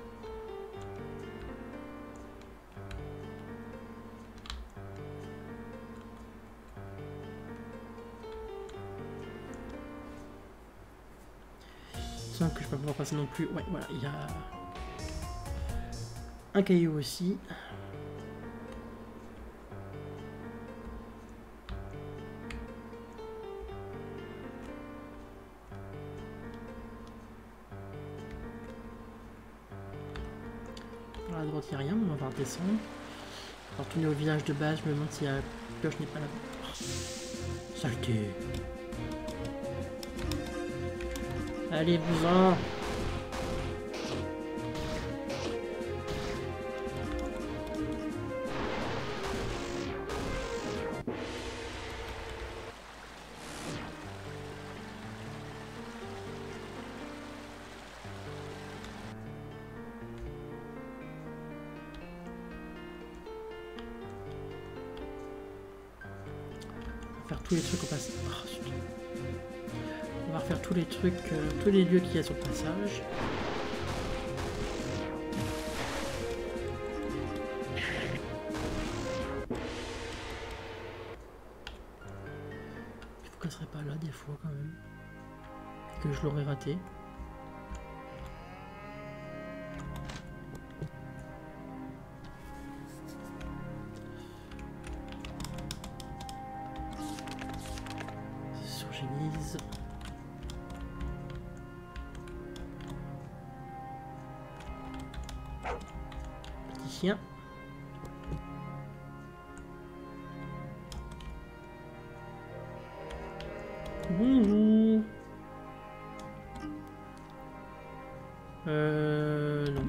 Sans que je ne peux pas pouvoir passer non plus. Ouais, voilà, il y a un caillou aussi. À droite, il n'y a rien, on va redescendre. On va retourner au village de base, je me demande si la pioche n'est pas là-bas. Oh, saleté. Allez-vous-en. Faire tous les trucs au passage. Oh, on va refaire tous les trucs, euh, tous les lieux qu'il y a sur le passage. Il faut qu'elle serait pas là des fois quand même. Que je l'aurais raté. Surgénise. Petit chien. Bonjour. Euh... Non.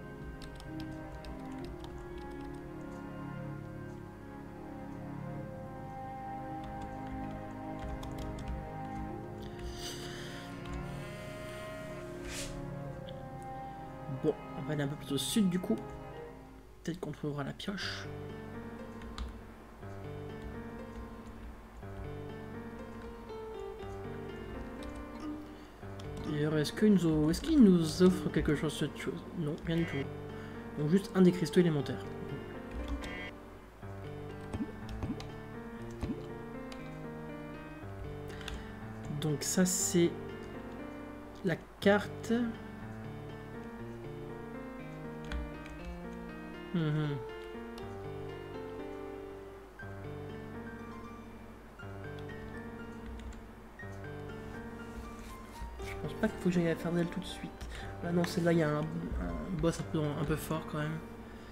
Bon, on va aller un peu plus au sud du coup. Peut-être qu'on trouvera la pioche. D'ailleurs, est-ce qu'il nous, est-ce qu'il nous offre quelque chose cette chose? Non, rien du tout. Donc juste un des cristaux élémentaires. Donc ça c'est la carte. Mmh. pense pas qu'il faut que j'aille faire d'elle tout de suite. Là non, celle-là, il y a un, un boss un peu, un peu fort quand même.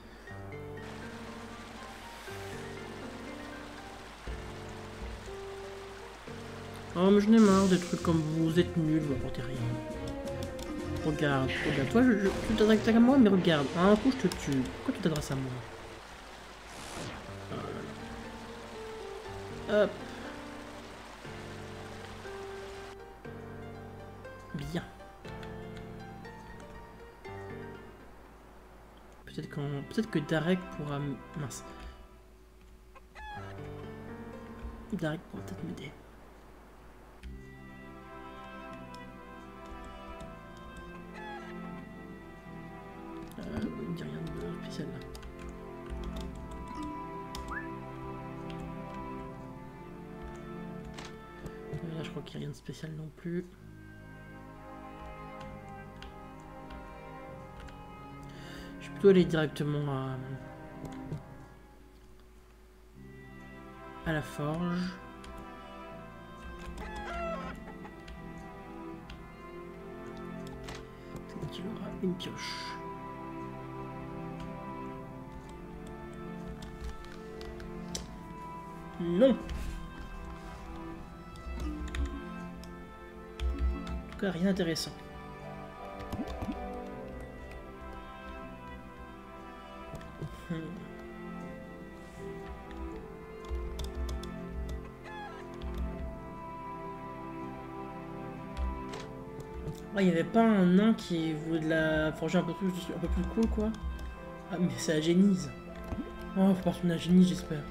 Oh mais je n'ai marre des trucs comme vous, vous êtes nuls, vous apportez rien. Regarde, regarde, toi je, je, tu t'adresses à moi, mais regarde, à un coup je te tue. Pourquoi tu t'adresses à moi? Hop. Bien. Peut-être qu'on, peut-être que Darek pourra... Mince. Darek pourra peut-être m'aider. Euh, il me dit rien de spécial là. Et là je crois qu'il n'y a rien de spécial non plus. Je vais plutôt aller directement à, à la forge. Peut-être qu'il aura une pioche. Non. En tout cas, rien d'intéressant. Hmm. Ah, il n'y avait pas un nain qui voulait de la forger un peu plus, un peu plus cool, quoi. Ah, mais c'est la génise. Oh, faut partir de la génise, j'espère.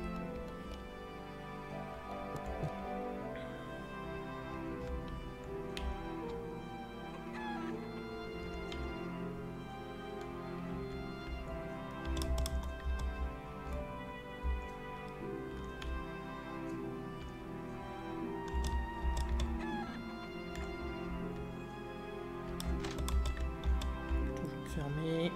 Fermé.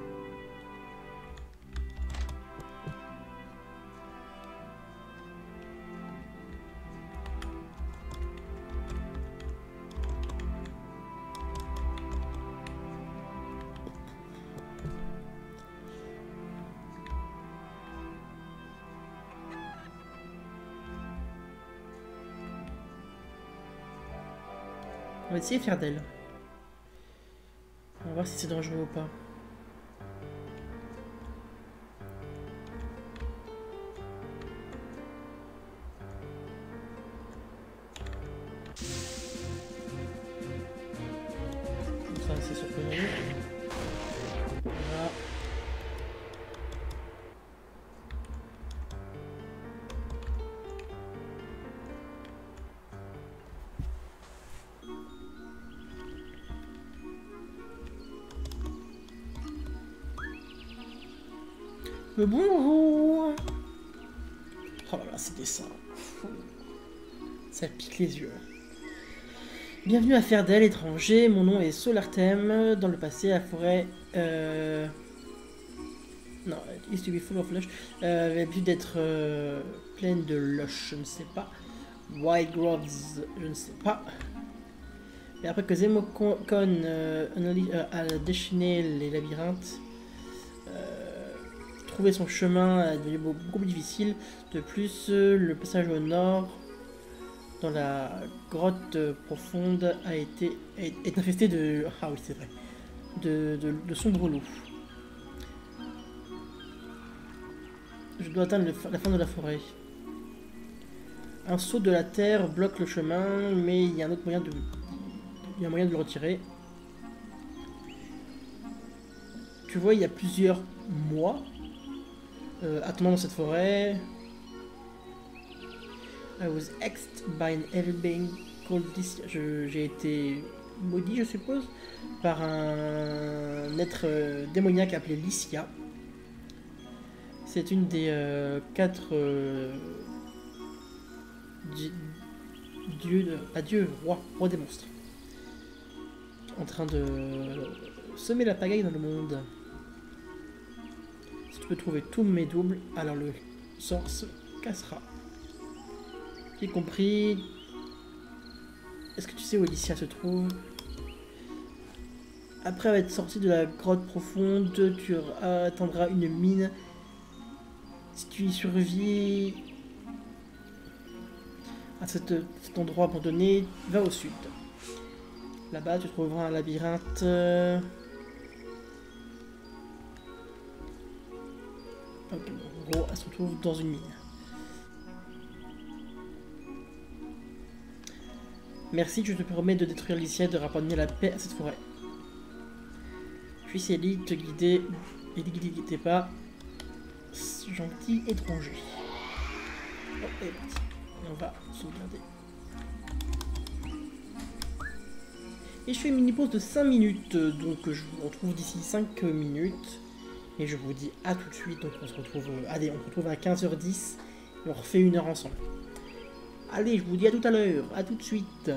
On va essayer de faire d'elle. On va voir si c'est dangereux ou pas. Ça, c'est surprenant. Voilà. Mais bonjour. Oh là là, ces dessins. Ça pique les yeux. Bienvenue à Ferdel, étranger. Mon nom est Solartem. Dans le passé, la forêt... Euh... Non, used to be full of lush. Euh, avait l'habitude d'être euh, pleine de lush, je ne sais pas. Wild Groves, je ne sais pas. Et après que Zemokon euh, euh, a déchaîné les labyrinthes, euh, trouver son chemin est devenu beaucoup plus difficile. De plus, euh, le passage au nord, dans la grotte profonde, a été est, est infesté de... Ah oui, c'est vrai. De, de, de sombres loups. Je dois atteindre le, la fin de la forêt. Un saut de la terre bloque le chemin, mais il y a un autre moyen de... Il y a un moyen de le retirer. Tu vois, il y a plusieurs mois, euh, attendant dans cette forêt. I was hexed by an evil being called Lycia. J'ai été maudit, je suppose, par un être euh, démoniaque appelé Lycia. C'est une des euh, quatre euh, di dieux, de, pas dieu, roi, roi des monstres, en train de semer la pagaille dans le monde. Si tu peux trouver tous mes doubles, alors le sort se cassera. Y compris... Est-ce que tu sais où Lycia se trouve? Après être sorti de la grotte profonde, tu attendras une mine. Si tu y survis à cet, cet endroit abandonné, va au sud. Là-bas, tu trouveras un labyrinthe. Ok, en gros, elle se retrouve dans une mine. Merci, je te promets de détruire l'Isia et de ramener la paix à cette forêt. Puis Ellie te guider et ne guidez pas. Gentil étranger. Oh, et parti. On va sauvegarder. Et je fais une mini pause de cinq minutes, donc je vous retrouve d'ici cinq minutes. Et je vous dis à tout de suite, donc on se retrouve, allez, on se retrouve à quinze heures dix et on refait une heure ensemble. Allez, je vous dis à tout à l'heure, à tout de suite.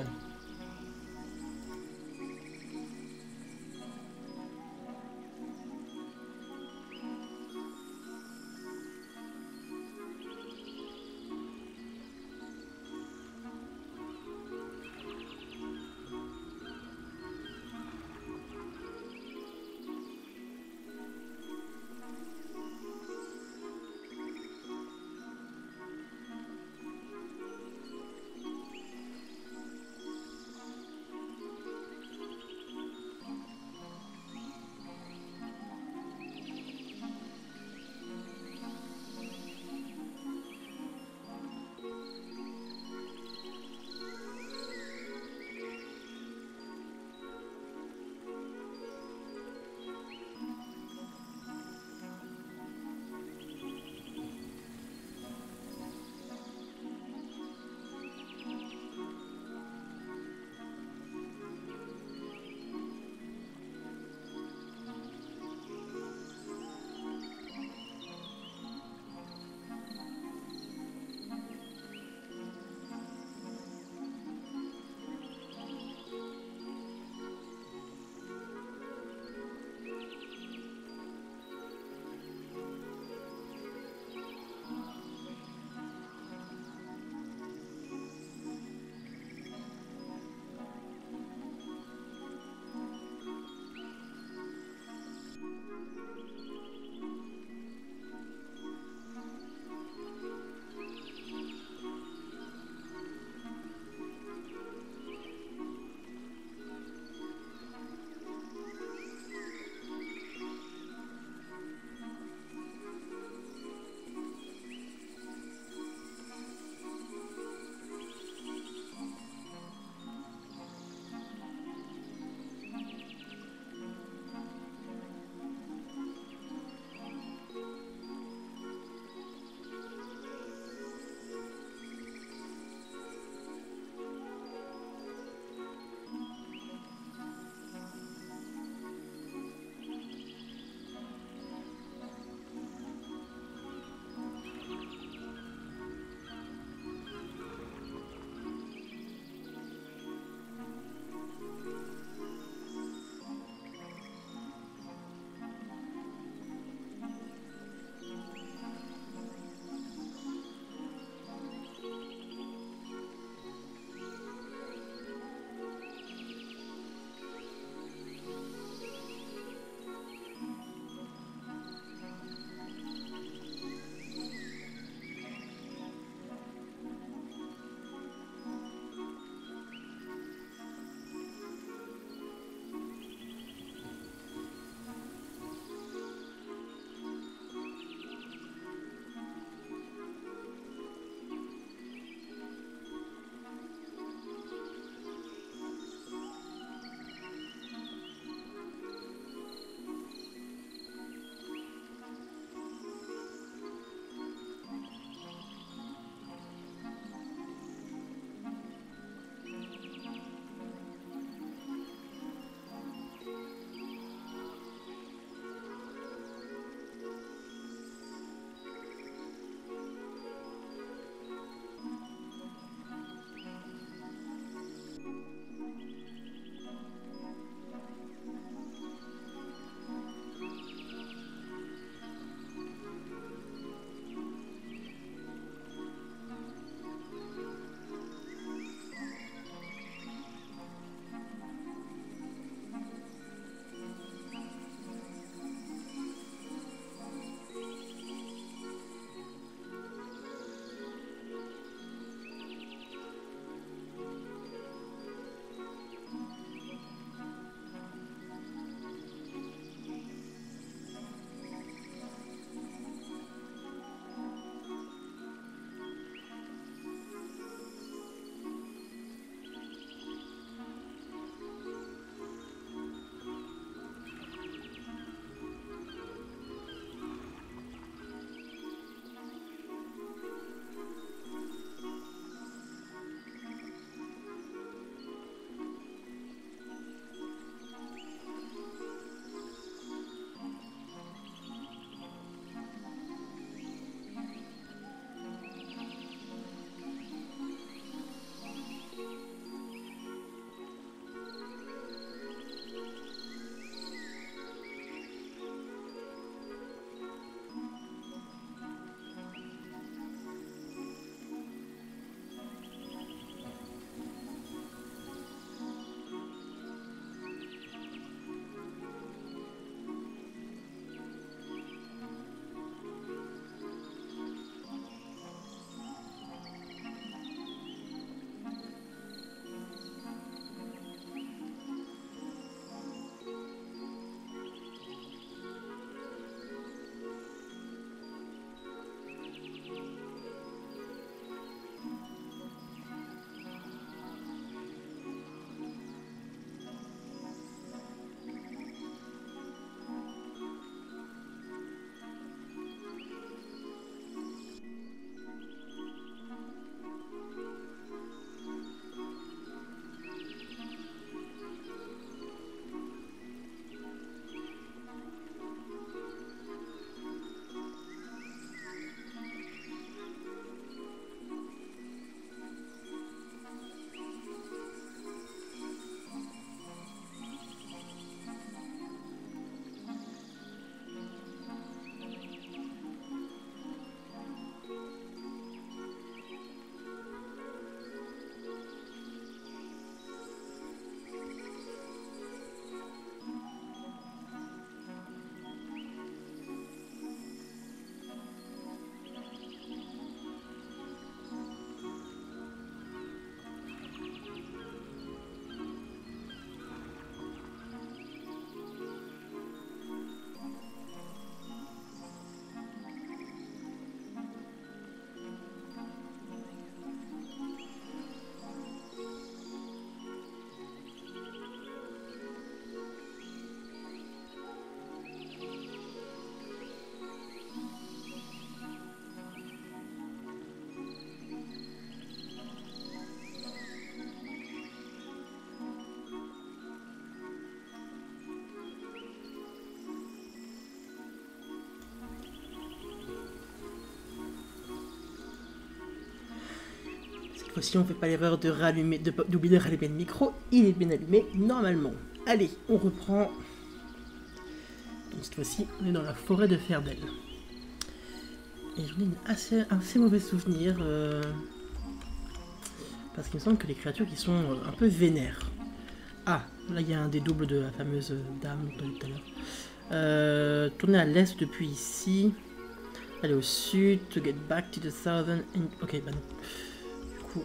fois-ci, on fait pas l'erreur de rallumer, de, d'oublier de rallumer le micro. Il est bien allumé normalement. Allez, on reprend. Donc cette fois-ci, on est dans la forêt de Ferdel. Et j'en ai une assez, assez mauvais souvenir. Euh, parce qu'il me semble que les créatures qui sont euh, un peu vénères. Ah, là il y a un des doubles de la fameuse dame dont on a dit tout à l'heure. Euh, tourner à l'est depuis ici. Aller au sud, to get back to the southern... Ok, bah non. Du coup...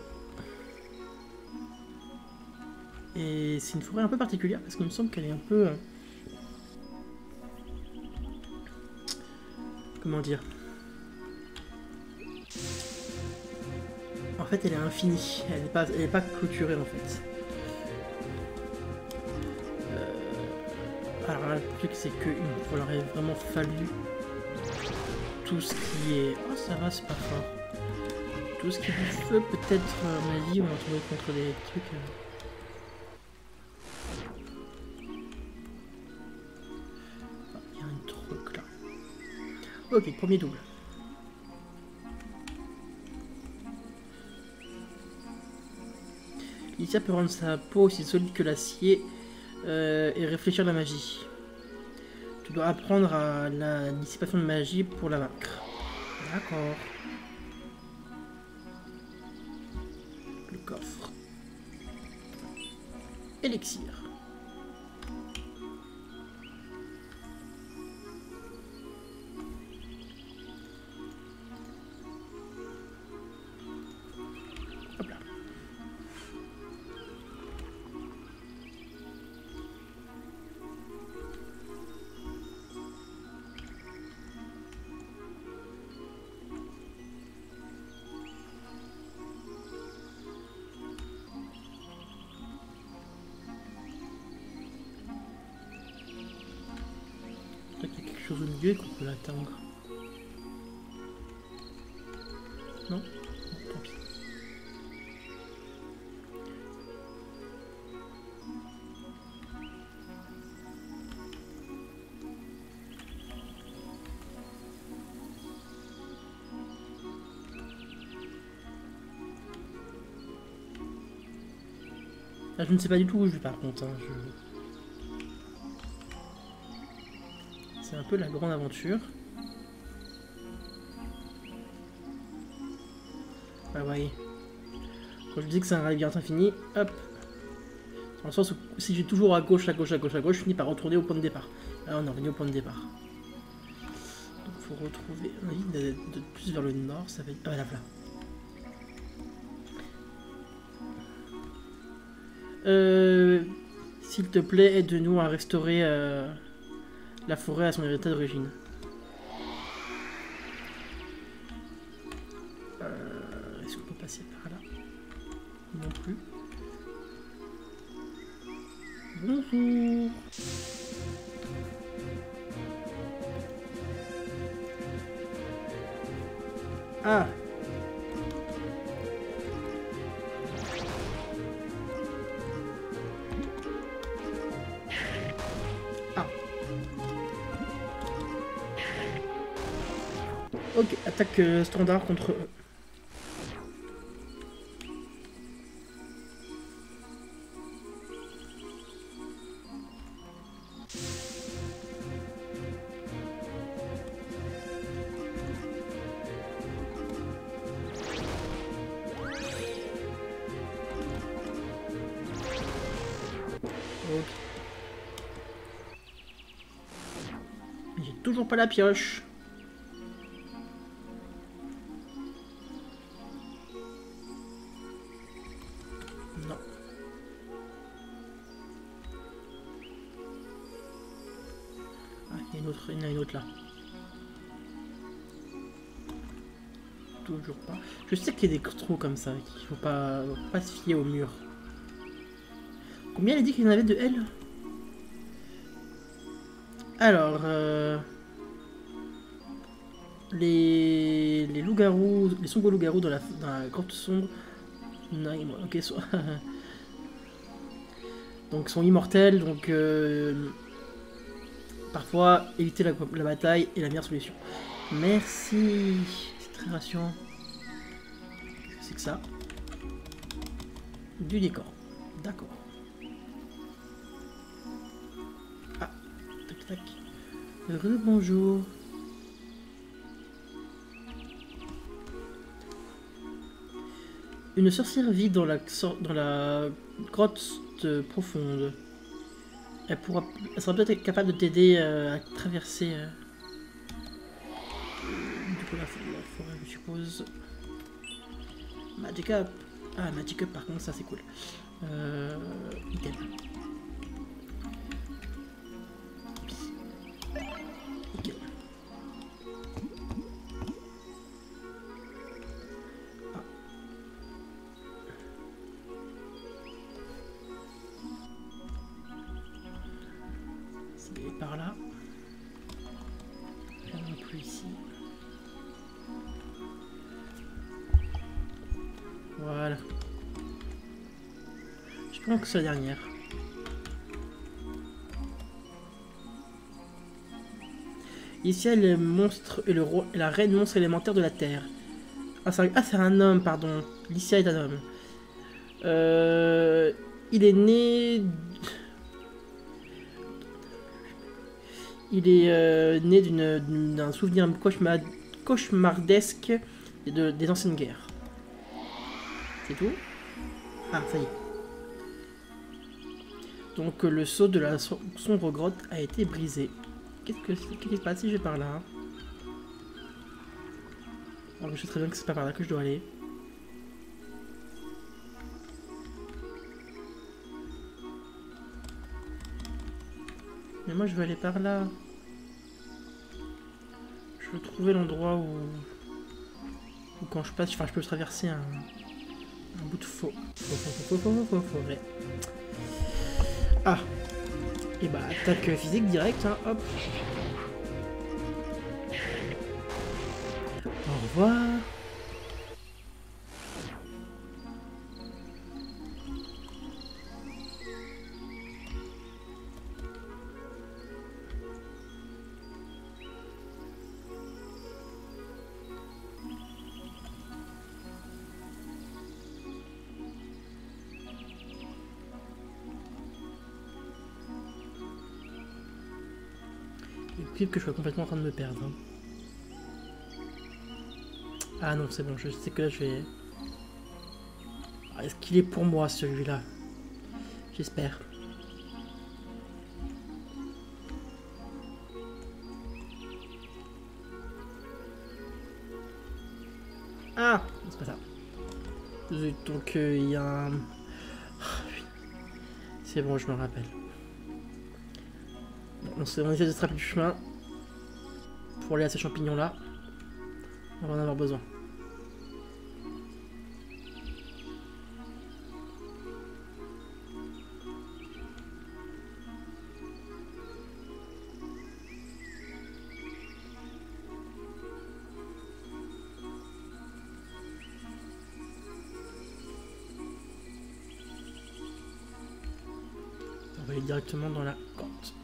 Et c'est une forêt un peu particulière parce qu'il me semble qu'elle est un peu... Euh... Comment dire? En fait, elle est infinie. Elle n'est pas, elle est pas clôturée en fait. Euh... Alors là, le truc c'est qu'il il aurait vraiment fallu tout ce qui est... Oh, ça va, c'est pas fort. Tout ce qui est du feu, peut-être, à mon avis, on va trouver contre des trucs... Euh... Ah, il y a un truc là. Ok, premier double. Lycia peut rendre sa peau aussi solide que l'acier euh, et réfléchir à la magie. Tu dois apprendre à la dissipation de magie pour la vaincre. D'accord. Le coffre. Élixir. Hop là. Il y a quelque chose au milieu et qu'on peut l'atteindre. Non? Bon, tant pis. Là, je ne sais pas du tout où je vais par contre. Hein. Je... C'est un peu la grande aventure. Ah ouais. Quand je dis que c'est un labyrinthe infini, hop. Dans le sens où si j'ai toujours à gauche, à gauche, à gauche, à gauche, je finis par retourner au point de départ. Là, on est revenu au point de départ. Donc, faut retrouver. On a dit de, de plus vers le nord, ça va être. Ah, là, voilà. Euh, S'il te plaît, aide-nous à restaurer euh, la forêt à son état d'origine. Euh, Est-ce qu'on peut passer par là? Non plus. Bonjour. Ah. Ah. Ok, attaque euh, standard contre eux. J'ai toujours pas la pioche. Non. Ah, il y a une autre, il y en a une autre là. Toujours pas. Je sais qu'il y a des trous comme ça, qu'il faut pas, pas se fier au mur. Combien elle a dit qu'il y en avait de L? Alors, euh, les, les loups-garous, les sombres loups-garous dans la, dans la grotte sombre, non, ok, so... donc sont immortels, donc euh, parfois éviter la, la bataille est la meilleure solution. Merci, c'est très rassurant. C'est que ça. Du décor. D'accord. Ah, tac tac. Rebonjour. Une sorcière vit dans la, dans la grotte profonde. Elle, pourra, elle sera peut-être capable de t'aider euh, à traverser euh, du coup, la, la forêt, je suppose. Magic Up. Ah, Magic Up, par contre, ça c'est cool. Euh, item. Nickel. Ah. C'est par là. Rien non plus ici. Voilà. Je pense que c'est la dernière. Ici, elle est le monstre et le roi et la reine monstre élémentaire de la Terre. Ah, c'est un, ah, c'est un homme, pardon. Licia est un homme. Euh, il est né. Il est euh, né d'une d'un souvenir cauchemar, cauchemardesque de, des anciennes guerres. C'est tout? Ah, ça y est. Donc le sceau de la sombre grotte a été brisé. Qu'est-ce que qu'est-ce qui se passe si je vais par là? Alors, je sais très bien que c'est pas par là que je dois aller. Mais moi je veux aller par là. Je veux trouver l'endroit où... où quand je passe, enfin je peux traverser un, un bout de faux. Faux, faux, faux, faux, faux, faux, forêt. Ah. Et bah attaque physique direct, hein, hop. Au revoir. Il est possible que je sois complètement en train de me perdre. Hein. Ah non, c'est bon, je sais que là je vais... Ah, est-ce qu'il est pour moi celui-là? J'espère. Ah, c'est pas ça. Donc il euh, y a un... C'est bon, je me rappelle. On, on essaie de se rappeler du chemin pour aller à ces champignons là. On va en avoir besoin. On va aller directement dans la grotte.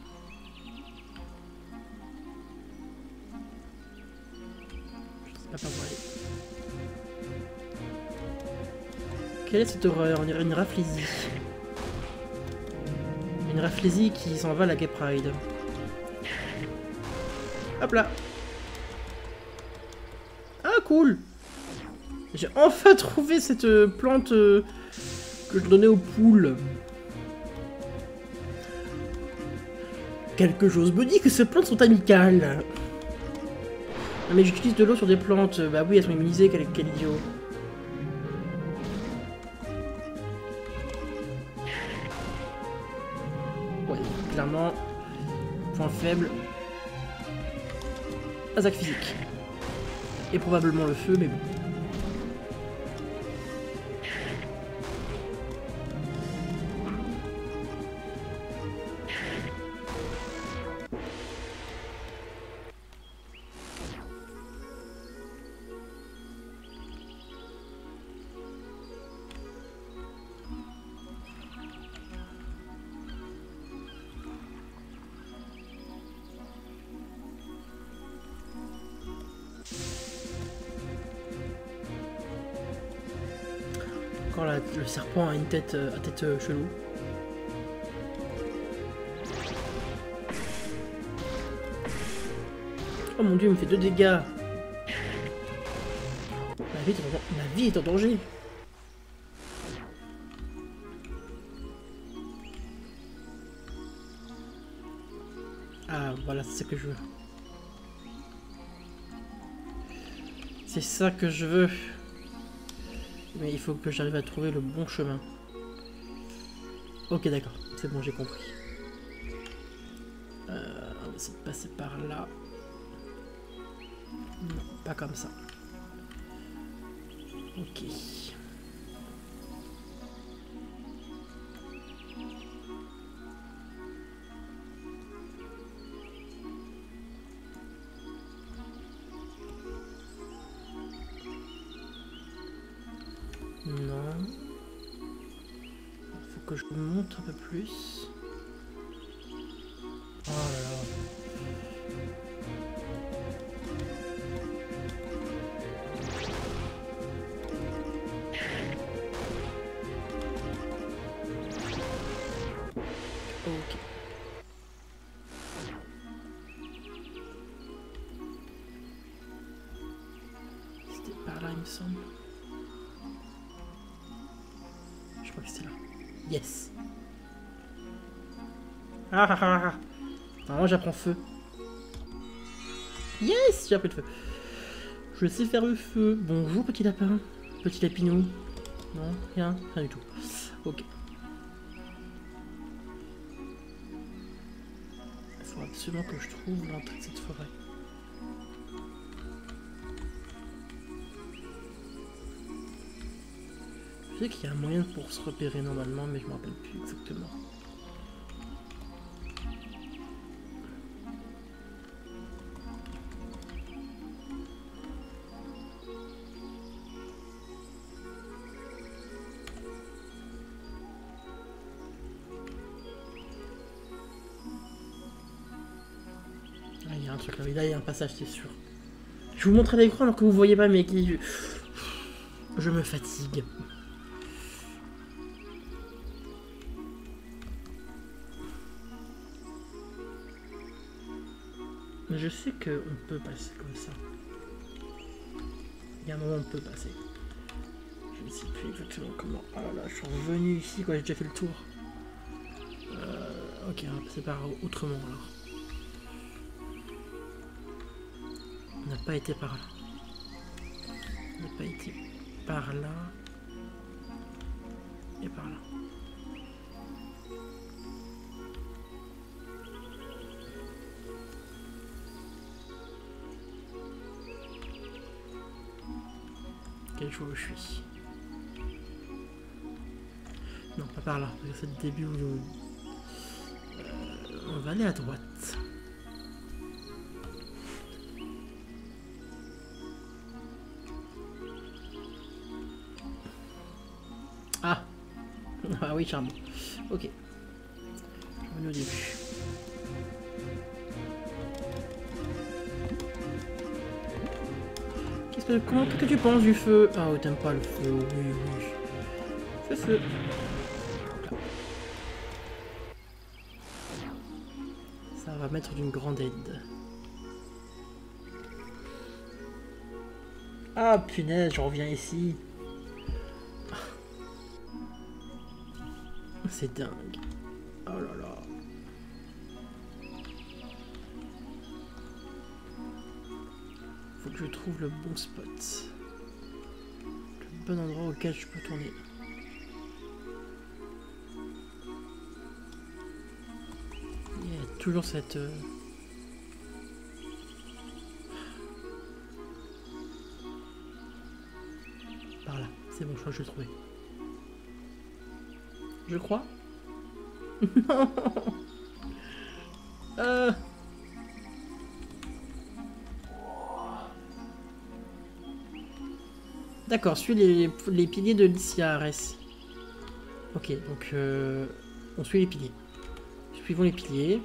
Je sais pas par où aller. Quelle est cette horreur? On dirait une raflésie. Une raflésie qui s'en va à la Gay Pride. Hop là. Ah cool. J'ai enfin trouvé cette plante euh, que je donnais aux poules. Quelque chose me dit que ces plantes sont amicales. Non mais j'utilise de l'eau sur des plantes. Bah oui, elles sont immunisées, quel, quel idiot. Ouais, clairement, point faible. Attaque physique. Et probablement le feu, mais bon. encore la, le serpent a une tête à tête euh, chelou. Oh mon dieu, il me fait deux dégâts. Ma vie est en, ma vie est en danger. Ah, voilà, c'est ce que je veux. C'est ça que je veux. Mais il faut que j'arrive à trouver le bon chemin. Ok, d'accord. C'est bon, j'ai compris. Euh, on va essayer de passer par là. Non, pas comme ça. Ok. Non. Il faut que je monte un peu plus. Oh là là. Ok. C'était par là, il me semble. Je crois que c'était là. Yes. Ah ah ah ah. Normalement, j'apprends feu. Yes, j'ai appris le feu. Je sais faire le feu. Bonjour, petit lapin. Petit lapinou. Non, rien, rien du tout. Ok. Il faut absolument que je trouve l'entrée de cette forêt. Je sais qu'il y a un moyen pour se repérer normalement, mais je me rappelle plus exactement. Ah, il y a un truc là, là il y a un passage, c'est sûr. Je vous montre à l'écran alors que vous voyez pas, mais qui... Je me fatigue. Mais je sais qu'on peut passer comme ça. Il y a un moment où on peut passer. Je ne sais plus exactement comment. Oh là là, je suis revenu ici, quoi, j'ai déjà fait le tour. Euh, ok, on va passer par autrement alors. On n'a pas été par là. On n'a pas été par là. Et par là. Quel jour où je suis. Non, pas par là, parce que c'est le début où euh, on va aller à droite. Ah. Ah oui, charmant. Ok. Je reviens au début. Qu'est-ce que, comment, qu'est-ce que tu penses du feu? Ah oui, t'aimes pas le feu, oui, oui. Feu, feu. Ça va m'être d'une grande aide. Ah punaise, je reviens ici. C'est dingue. Oh là là. Faut que je trouve le bon spot. Le bon endroit auquel je peux tourner. Il y a toujours cette... Euh... Par là. C'est bon, je crois que je vais le trouver. Je crois. Non. euh... D'accord, suis les, les piliers de l'Iciares. Ok, donc euh, on suit les piliers. Suivons les piliers.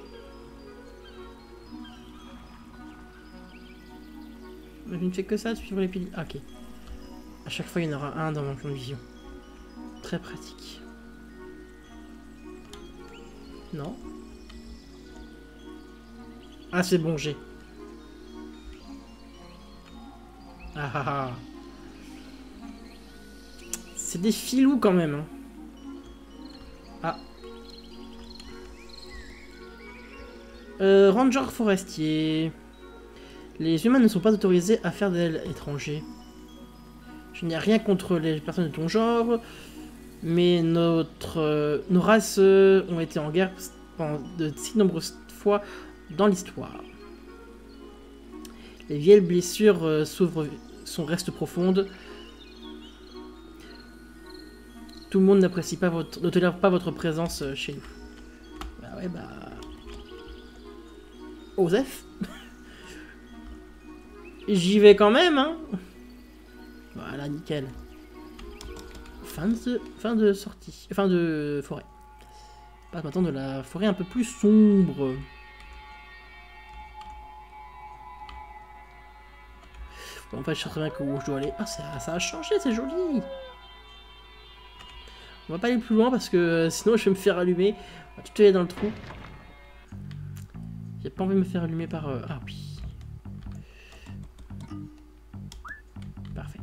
Je ne fais que ça, suivons les piliers. Ah, ok. À chaque fois, il y en aura un dans mon plan de vision. Très pratique. Non. Ah, c'est bon, j'ai. Ah ah ah. C'est des filous quand même. Hein. Ah. Euh, Ranger forestier. Les humains ne sont pas autorisés à faire des étrangers. Je n'ai rien contre les personnes de ton genre, mais notre, euh, nos races euh, ont été en guerre pendant de si nombreuses fois dans l'histoire. Les vieilles blessures euh, s'ouvrent, sont restent profondes. Tout le monde n'apprécie pas votre, ne tolère pas votre présence euh, chez nous. Bah ouais, bah... Osef. J'y vais quand même, hein. Voilà, nickel. Fin de, fin de sortie. Fin de forêt. Pas maintenant de la forêt un peu plus sombre. Bon, en fait, je sais très bien où je dois aller. Ah, ça, ça a changé, c'est joli. On va pas aller plus loin parce que euh, sinon je vais me faire allumer. On va tout aller dans le trou. J'ai pas envie de me faire allumer par... Euh... Ah oui. Parfait.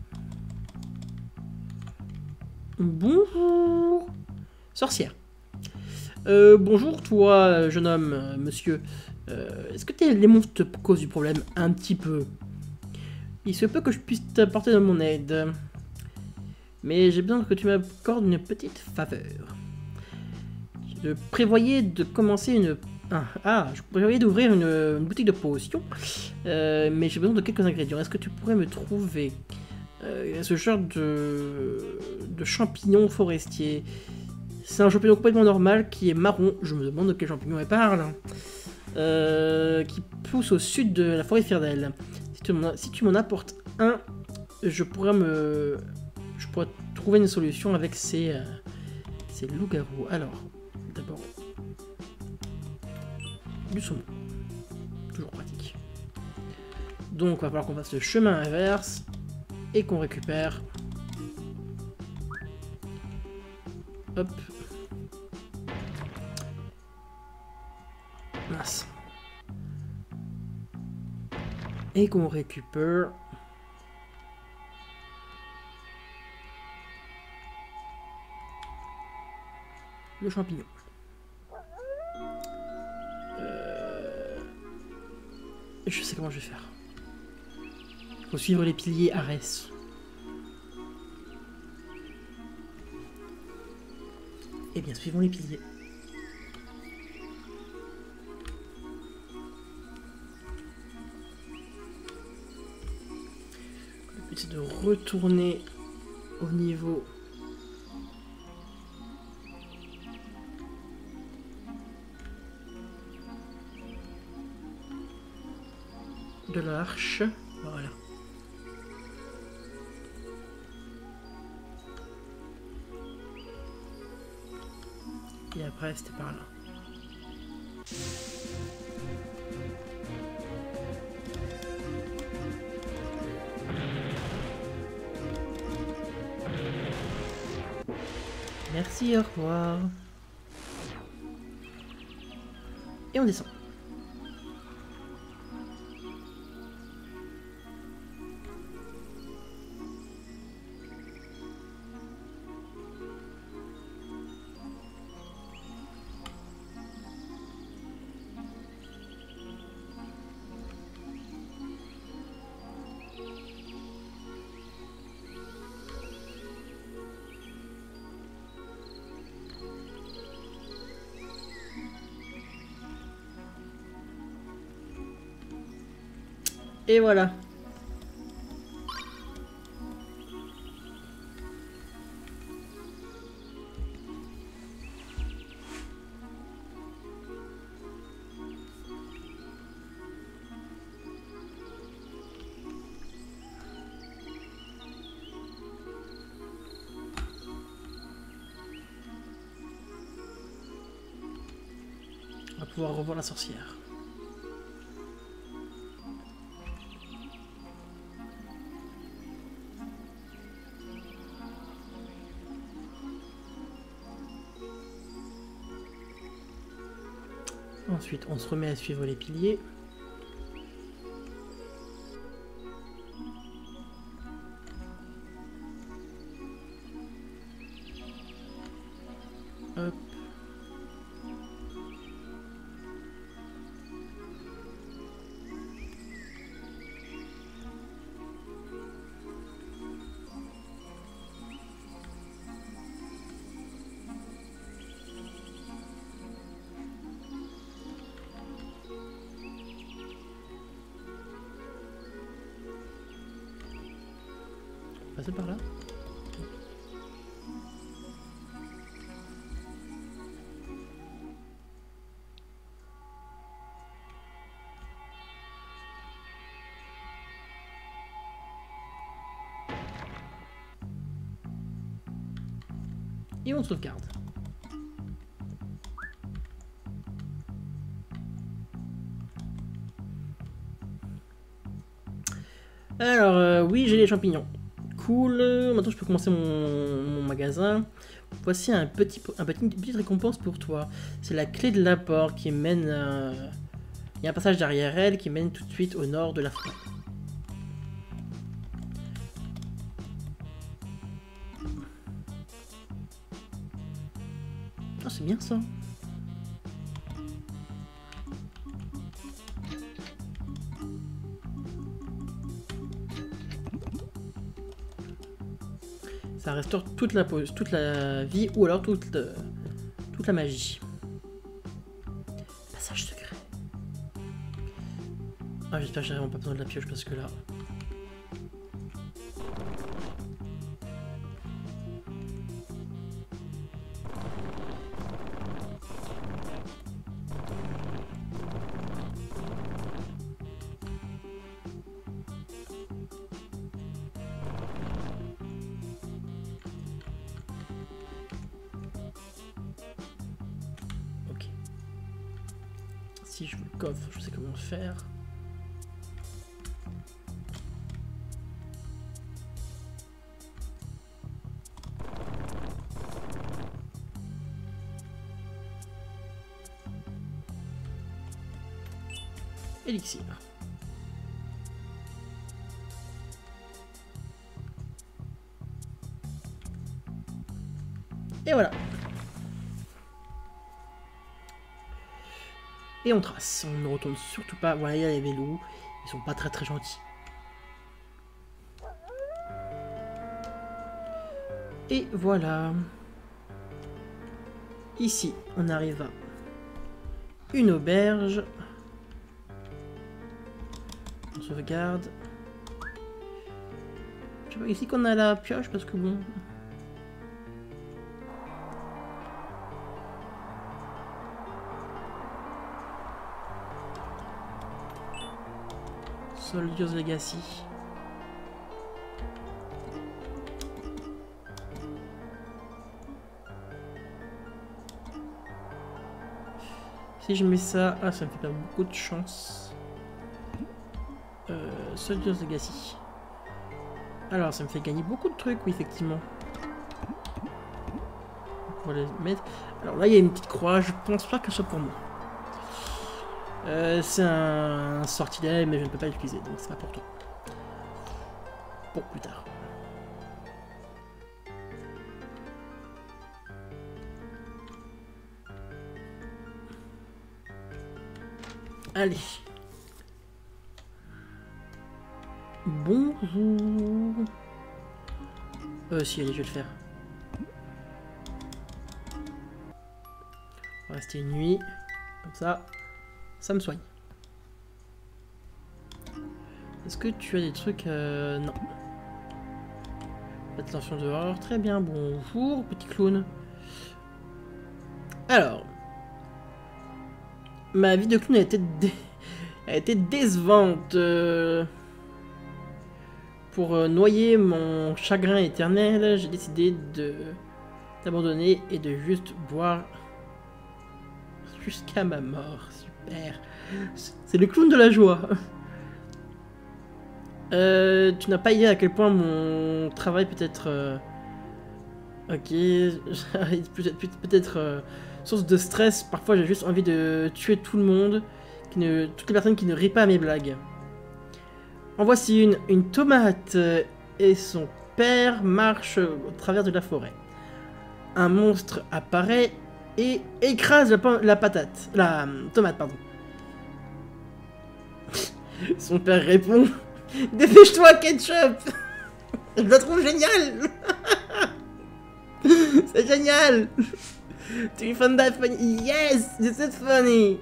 Bonjour. Sorcière. Euh, bonjour toi, jeune homme, euh, monsieur. Euh, Est-ce que tes, les monstres te causent du problème un petit peu? Il se peut que je puisse t'apporter de mon aide. Mais j'ai besoin que tu m'accordes une petite faveur. Je prévoyais de commencer une... Ah, ah je prévoyais d'ouvrir une, une boutique de potions, euh, mais j'ai besoin de quelques ingrédients. Est-ce que tu pourrais me trouver euh, ce genre de, de champignon forestier? C'est un champignon complètement normal qui est marron. Je me demande de quel champignon elle parle. Euh, qui pousse au sud de la forêt Firdel. Si tu m'en, si tu m'en apportes un, je pourrais me... Je pourrais trouver une solution avec ces, euh, ces loups-garous. Alors, d'abord, du saumon. Toujours pratique. Donc, il va falloir qu'on fasse le chemin inverse et qu'on récupère. Hop. Mince. Et qu'on récupère... le champignon. Euh... Je sais comment je vais faire. Il faut suivre les piliers Arès. Eh bien, suivons les piliers. Le but c'est de retourner au niveau... de l'arche. Voilà. Et après, c'était par là. Merci, au revoir. Et on descend. Et voilà. On va pouvoir revoir la sorcière. Ensuite, on se remet à suivre les piliers. Hop. Passer par là. Et on sauvegarde. Alors, euh, oui, j'ai les champignons. Cool. Maintenant, je peux commencer mon, mon magasin. Voici un petit, un petit, une petite récompense pour toi. C'est la clé de l'apport qui mène... Euh... Il y a un passage derrière elle qui mène tout de suite au nord de la forêt. Ah, c'est bien ça. Ça restaure toute la pause, toute la vie ou alors toute, le, toute la magie. Passage secret. Ah, j'espère que j'ai vraiment pas besoin de la pioche parce que là... Si je veux le coffre, je sais comment le faire. Élixir. Et voilà. Et on trace, on ne retourne surtout pas. Voilà, il y a les vélos, ils sont pas très très gentils. Et voilà. Ici, on arrive à une auberge. On sauvegarde. Je sais pas, ici qu'on a la pioche parce que bon... Soldier's Legacy. Si je mets ça... Ah, ça me fait perdre beaucoup de chance. Euh, Soldier's Legacy. Alors, ça me fait gagner beaucoup de trucs, oui, effectivement. On va les mettre... Alors là, il y a une petite croix. Je pense pas que ce soit pour moi. Euh, c'est un sortilège, mais je ne peux pas l'utiliser, donc c'est pas pour toi. Pour plus tard. Allez. Bonjour. Euh, si, allez, je vais le faire. On va rester une nuit. Comme ça. Ça me soigne. Est-ce que tu as des trucs... Euh... Non. Attention dehors. Très bien. Bonjour, petit clown. Alors. Ma vie de clown a été, dé... a été décevante. Euh... Pour euh, noyer mon chagrin éternel, j'ai décidé de d'abandonner et de juste boire jusqu'à ma mort. Super. C'est le clown de la joie. Euh, tu n'as pas idée à quel point mon travail peut être... Euh... Ok. Peut-être peut euh, source de stress. Parfois, j'ai juste envie de tuer tout le monde, qui ne, toutes les personnes qui ne rient pas à mes blagues. En voici une. Une tomate et son père marchent au travers de la forêt. Un monstre apparaît et écrase la, la patate. La euh, tomate, pardon. Son père répond: dépêche-toi, ketchup! Je la trouve géniale! C'est génial! Do you find that funny? Yes! This is funny!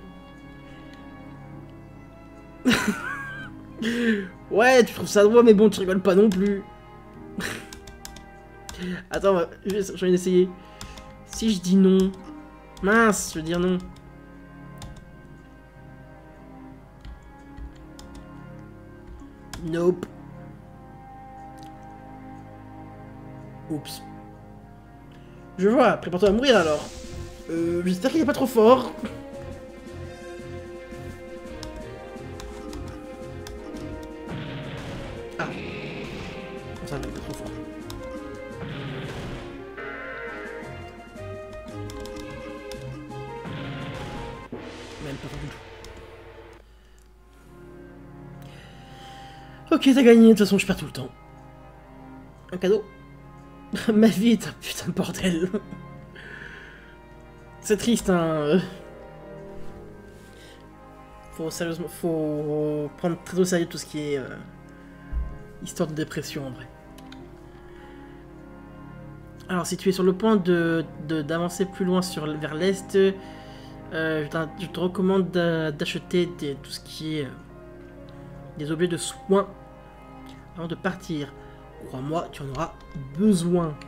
Ouais, tu trouves ça drôle, mais bon, tu rigoles pas non plus. Attends, j'ai envie d'essayer. Si je dis non... Mince, je veux dire non. Nope. Oups. Je vois, prépare-toi à mourir alors. Euh, j'espère qu'il n'est pas trop fort. Ah. Ça va, il est trop fort. Même pas fort du tout. Ok, t'as gagné, de toute façon je perds tout le temps. Un cadeau. Ma vie est un putain de bordel. C'est triste, hein. Faut sérieusement, faut prendre très au sérieux tout ce qui est euh, histoire de dépression en vrai. Alors, si tu es sur le point de d'avancer plus loin sur vers l'est, euh, je, je te recommande d'acheter tout ce qui est euh, des objets de soins avant de partir. Crois-moi, tu en auras besoin.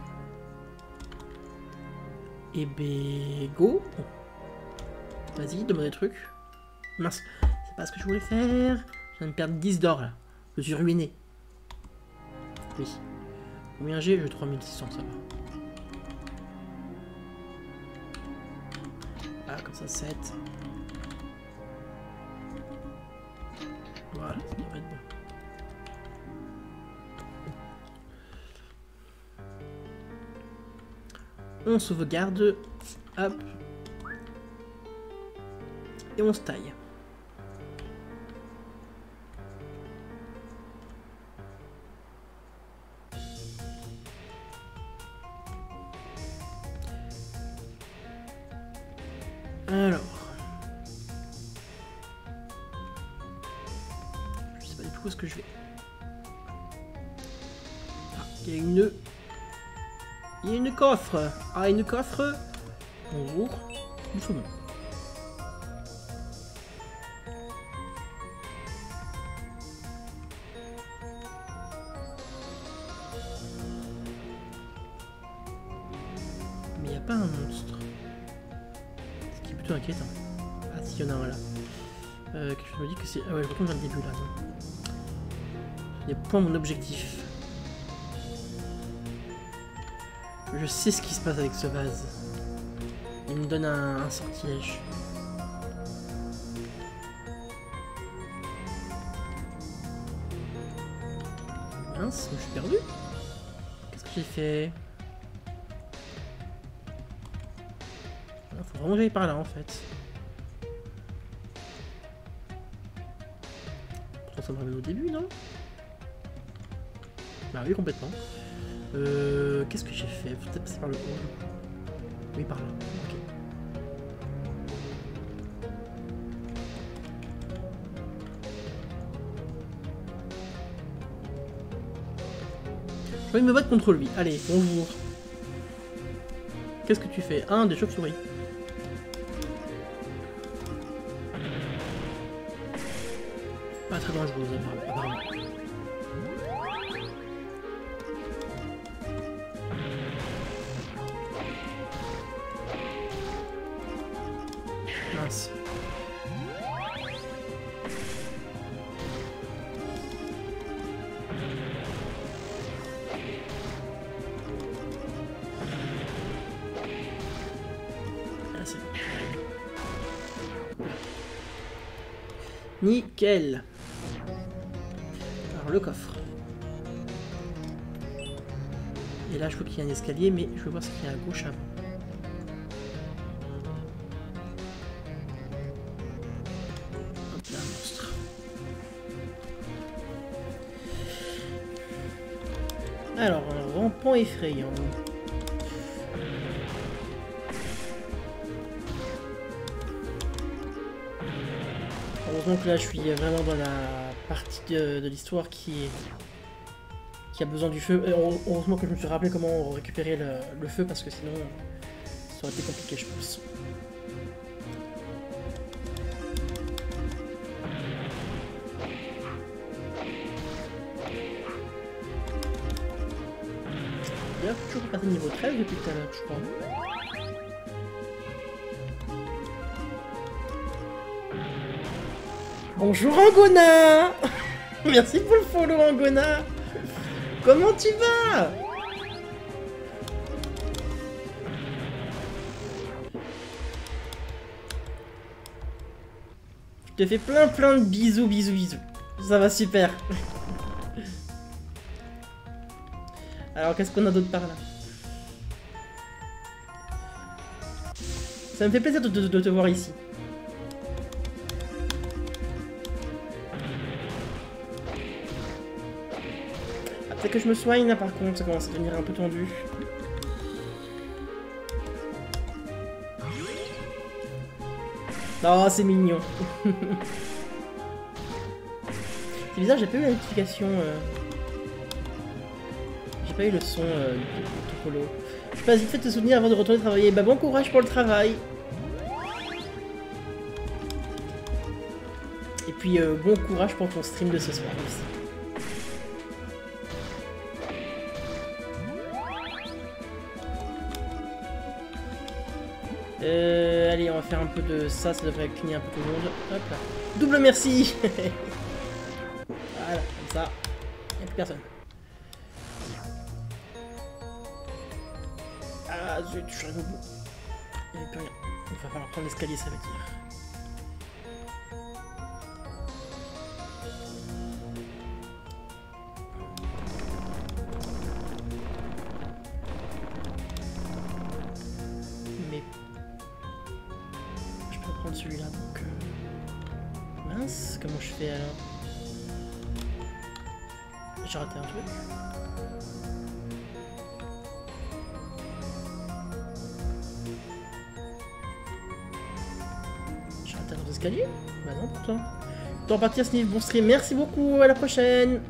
Et ben, go. Vas-y, demande des trucs. Mince, c'est pas ce que je voulais faire. Je viens de perdre dix d'or là. Je suis ruiné. Oui. Combien j'ai? J'ai trois mille six cents, ça va. Ah, comme ça, sept. Voilà, ça devrait être bon. On sauvegarde, hop, et on se taille. Alors, je sais pas du tout où est-ce que je vais. Ah, il y a une... Il y a une coffre. Ah, une coffre. Bonjour. Nous sommes. Mais il n'y a pas un monstre. Ce qui est plutôt inquiétant. Ah, si, il y en a un là. Euh, quelque chose me dit que c'est... Ah ouais, je retourne vers le début là. Ce n'est point mon objectif. Je sais ce qui se passe avec ce vase. Il me donne un, un sortilège. Mince, je suis perdu. Qu'est-ce que j'ai fait? Il faut vraiment que j'aille par là en fait. Pourtant ça me ramène au début, non? Bah oui, complètement. Euh, Qu'est-ce que j'ai fait? Peut-être passer par le haut. Oui, par là. Ok. Je vais me battre contre lui. Allez, bonjour. Qu'est-ce que tu fais? Un, des chauves-souris. Pas très dangereux, apparemment. Mince. Ah, c'est bon. Nickel. Alors le coffre. Et là je vois qu'il y a un escalier, mais je vais voir ce qu'il y a à gauche avant. Alors, un rampant effrayant. Heureusement que là, je suis vraiment dans la partie de, de l'histoire qui, qui a besoin du feu. Heureusement que je me suis rappelé comment récupérer le, le feu, parce que sinon, ça aurait été compliqué, je pense. D'ailleurs, toujours pas passé niveau treize depuis tout à l'heure, je crois. Bonjour Angona. Merci pour le follow Angona. Comment tu vas? Je te fais plein plein de bisous, bisous, bisous. Ça va super. Alors qu'est-ce qu'on a d'autre par là? Ça me fait plaisir de, de, de te voir ici. Peut-être que je me soigne là par contre, ça commence à devenir un peu tendu. Oh, c'est mignon. C'est bizarre, j'ai pas eu la notification. Euh... J'ai pas eu le son euh, de Topolo. Je passe vite fait te soutenir avant de retourner travailler. Bah bon courage pour le travail. Et puis euh, bon courage pour ton stream de ce soir aussi. Euh, allez, on va faire un peu de ça, ça devrait cligner un peu tout le monde. Hop là. Double merci. Voilà, comme ça. Il n'y a plus personne. Ah zut, je suis arrivé au bout. Il n'y avait plus rien. Il va falloir prendre l'escalier, ça veut dire. Celui-là donc euh... mince, comment je fais alors? J'ai raté un truc. J'ai raté un autre escalier? Bah non pourtant. Temps partir Sniff, bon stream, merci beaucoup, à la prochaine.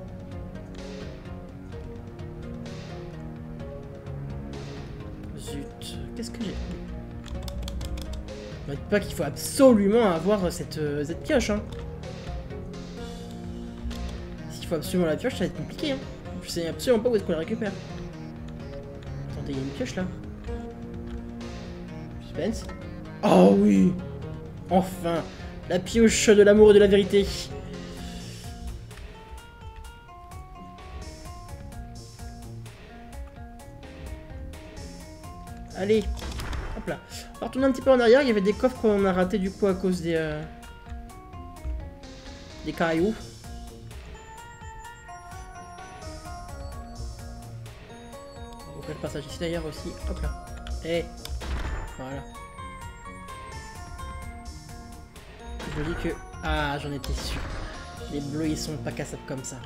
Zut, qu'est-ce que j'ai? Ne dites pas qu'il faut absolument avoir cette, euh, cette pioche, hein. S'il faut absolument la pioche, ça va être compliqué, hein. Je sais absolument pas où est-ce qu'on la récupère. Attendez, il y a une pioche là. Suspense. Oh oui! Enfin! La pioche de l'amour et de la vérité. Allez! Hop là. On va retourner un petit peu en arrière, il y avait des coffres qu'on a ratés du coup à cause des... Euh, des cailloux. On va faire le passage ici d'ailleurs aussi. Hop là. Et voilà. Je me dis que... Ah, j'en étais sûr. Les bleus, ils sont pas cassables comme ça.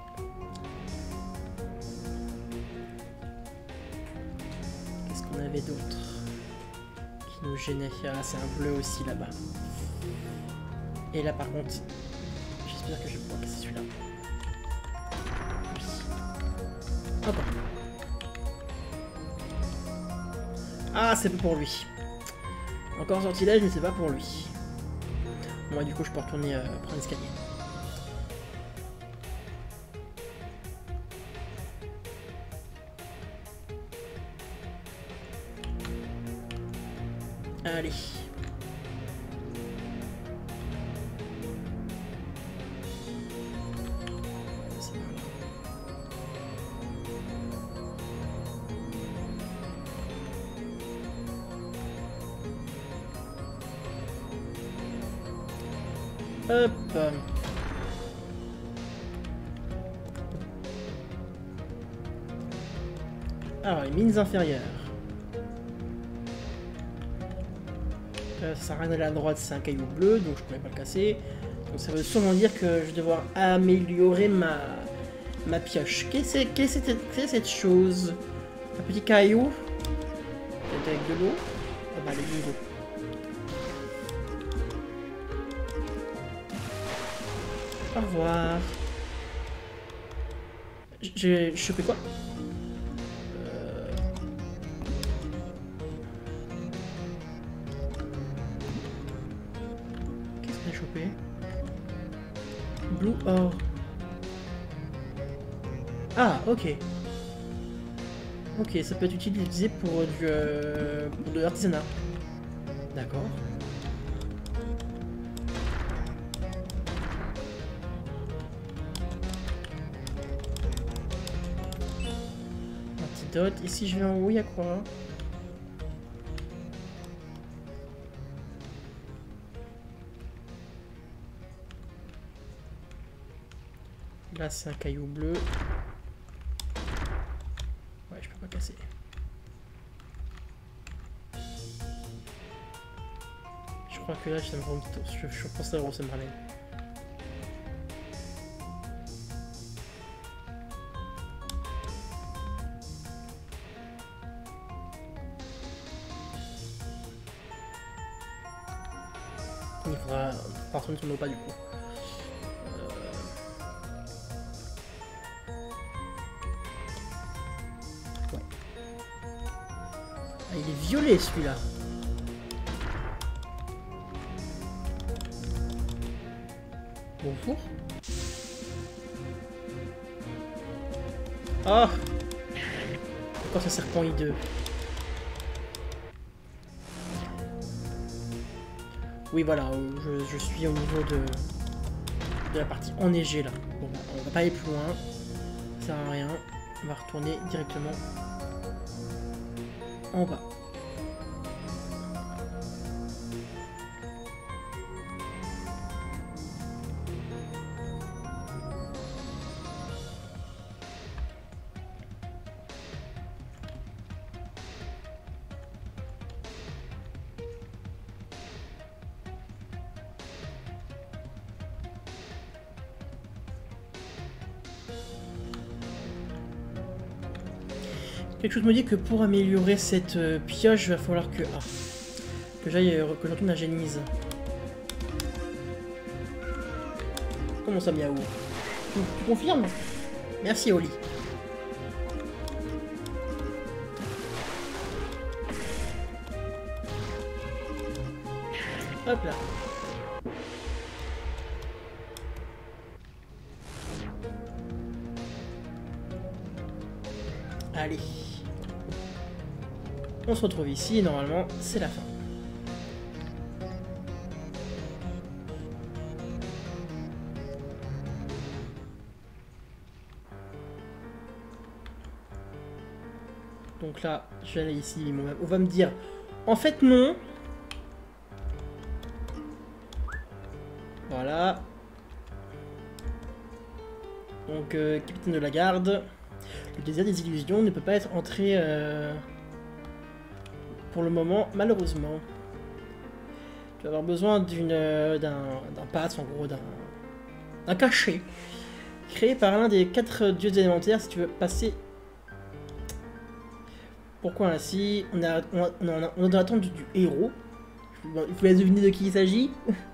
Qu'est-ce qu'on avait d'autre qui nous gênait? Ah, c'est un bleu aussi là-bas. Et là, par contre, j'espère que je vais pouvoir casser celui-là. Hop. Ah, c'est pas pour lui. Encore un sortilège, mais c'est pas pour lui. Moi, du coup, je peux retourner euh, prendre l'escalier. Allez. Hop. Alors, les mines inférieures. Euh, ça sert à rien d'aller à droite, c'est un caillou bleu, donc je pourrais pas le casser. Donc ça veut sûrement dire que je vais devoir améliorer ma, Ma pioche. Qu'est-ce que c'est cette, qu cette chose? Un petit caillou? Peut-être avec de l'eau? Ah bah, avec de l'eau. Au revoir. J'ai chopé quoi? euh... Qu'est-ce que j'ai chopé? Blue or. Ah, ok. Ok, ça peut être utilisé pour du euh, pour de l'artisanat. D'accord. Antidote. Et si je vais en haut, il y a quoi? Là, c'est un caillou bleu. Ouais, je peux pas casser. Je crois que là, ça me rend... je, je pense à ça me ramène. Il faudra... Par contre, on ne pas du coup. Il est violet celui-là. Bonjour. Ah. Encore ce serpent hideux. Oui voilà, je, je suis au niveau de, de la partie enneigée là. Bon bah, on va pas aller plus loin. Ça sert à rien. On va retourner directement en bas. Quelque chose me dit que pour améliorer cette euh, pioche, il va falloir que... Ah, que j'aille... Euh, que je retourne à Génise. Comment ça, Miaou? Tu, tu confirmes? Merci, Oli. Hop là. Allez. On se retrouve ici et normalement c'est la fin. Donc là, je vais aller ici, on va me dire en fait non. Voilà. Donc euh, capitaine de la garde. Le désert des illusions ne peut pas être entré euh, pour le moment, malheureusement. Tu vas avoir besoin d'une euh, d'un pass, en gros, d'un cachet, créé par l'un des quatre dieux élémentaires si tu veux passer. Pourquoi ainsi? On a, on a, on a, on a dans l'attente du, du héros. Il faut deviner de qui il s'agit.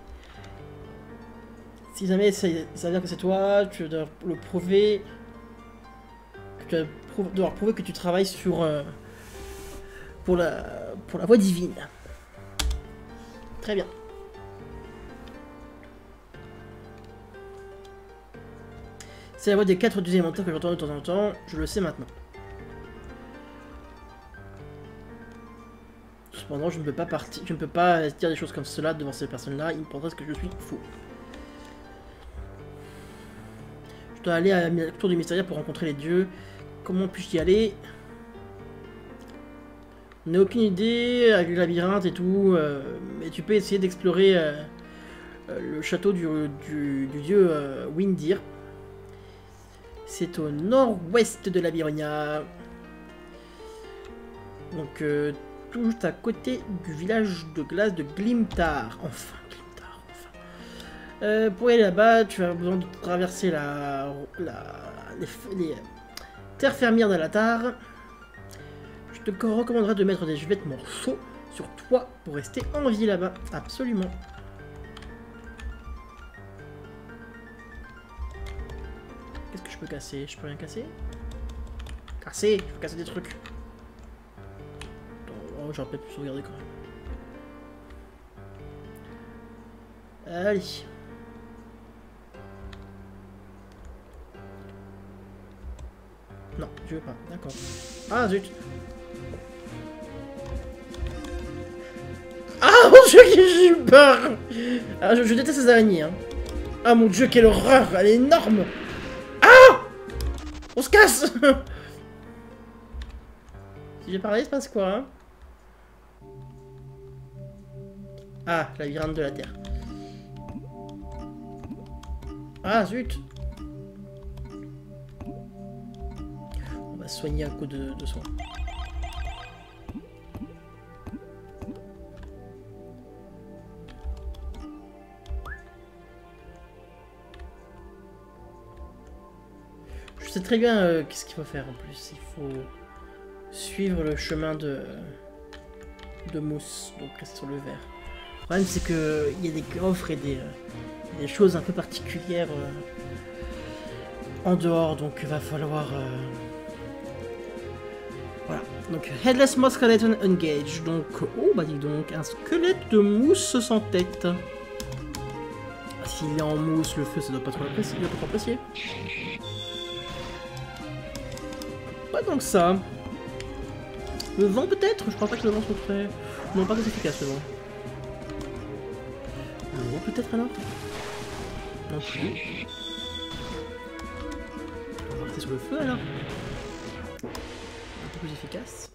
Si jamais ça, ça veut dire que c'est toi, tu dois le prouver. Tu vas devoir prouver que tu travailles sur euh, pour la pour la voie divine. Très bien. C'est la voix des quatre dieux élémentaires que j'entends de temps en temps. Je le sais maintenant. Cependant, je ne peux pas partir, je ne peux pas dire des choses comme cela devant ces personnes-là. Ils me penseraient que je suis fou. Je dois aller à la tour du mystérieux pour rencontrer les dieux. Comment puis-je y aller? On n'a aucune idée avec le labyrinthe et tout, euh, mais tu peux essayer d'explorer euh, euh, le château du, du, du dieu euh, Windir. C'est au nord-ouest de Labyrinthia. Donc, euh, tout à côté du village de glace de Glimtar. Enfin, Glimtar, enfin. Euh, pour aller là-bas, tu as besoin de traverser la, la les, les terres fermières d'Alatar. Je te recommanderais de mettre des vêtements chauds sur toi pour rester en vie là-bas. Absolument. Qu'est-ce que je peux casser? Je peux rien casser? Casser! Je peux casser des trucs. Oh, j'aurais peut-être pu sauvegarder quand même. Allez. Non, je veux pas. D'accord. Ah, zut. Ah, mon dieu, j'ai eu peur. Ah, je, je déteste ces araignées. Hein. Ah, mon dieu, quelle horreur. Elle est énorme. Ah, on se casse. Si j'ai parlé, il se passe quoi, hein? Ah, la virane de la terre. Ah, zut. On va se soigner à coup de, de soin. Je sais très bien euh, qu'est-ce qu'il faut faire en plus. Il faut suivre le chemin de, de mousse, donc rester sur le verre. Le problème c'est que il y a des coffres et des, euh, des choses un peu particulières euh, en dehors, donc il va falloir... Euh... Voilà, donc Headless Moss Skeleton Engage, donc... Oh bah dis donc, un squelette de mousse sans tête. S'il est en mousse, le feu ça doit pas trop apprécier. Doit pas trop apprécier. Pas tant que ça. Le vent peut-être? Je crois pas que le vent soit très... Non, pas très efficace le vent. L'eau peut-être alors? Non plus. On va rester sur le feu alors. Un peu plus efficace.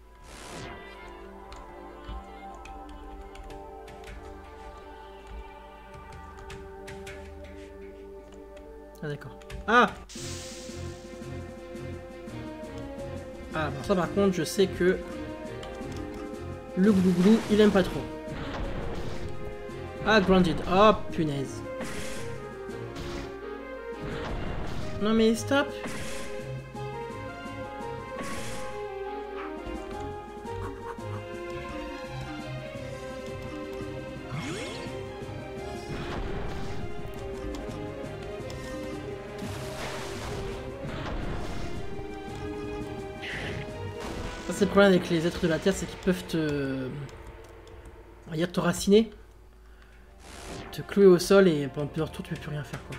Ah d'accord. Ah! Ah, bon, ça par contre, je sais que le glouglou, il aime pas trop. Ah, grounded. Oh, punaise. Non mais stop. C'est le problème avec les êtres de la Terre, c'est qu'ils peuvent te... On va dire te raciner. Te clouer au sol et pendant plusieurs tours tu peux plus rien faire quoi.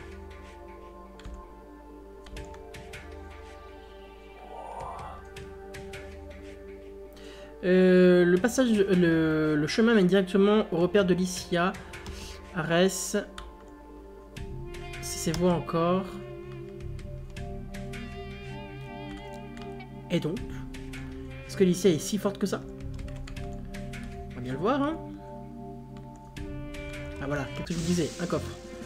Euh, le passage, le, le chemin mène directement au repère de Lycia. Arès. Si c'est vous encore. Et donc? Est-ce que Lycia est si forte que ça? On va bien le voir, hein. Ah voilà, qu'est-ce que je vous disais? Un coffre.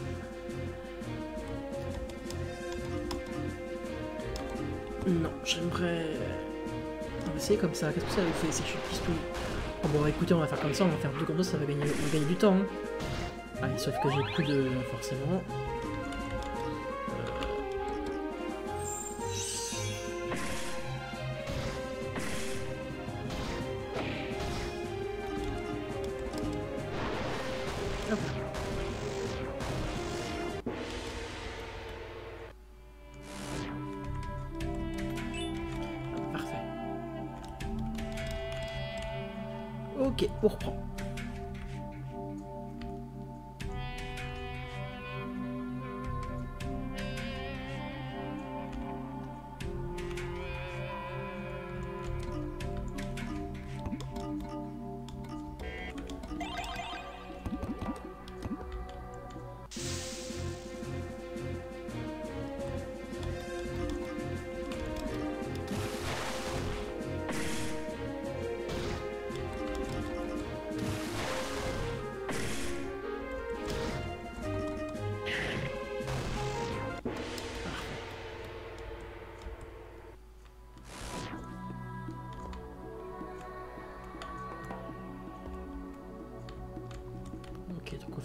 Non, j'aimerais... On va essayer comme ça. Qu'est-ce que ça fait si je puisse tout... Oh bon, écoutez, on va faire comme ça, on va faire tout comme ça, ça va gagner, on va gagner du temps. Hein. Allez, sauf que j'ai plus de... forcément... Ok, on reprend.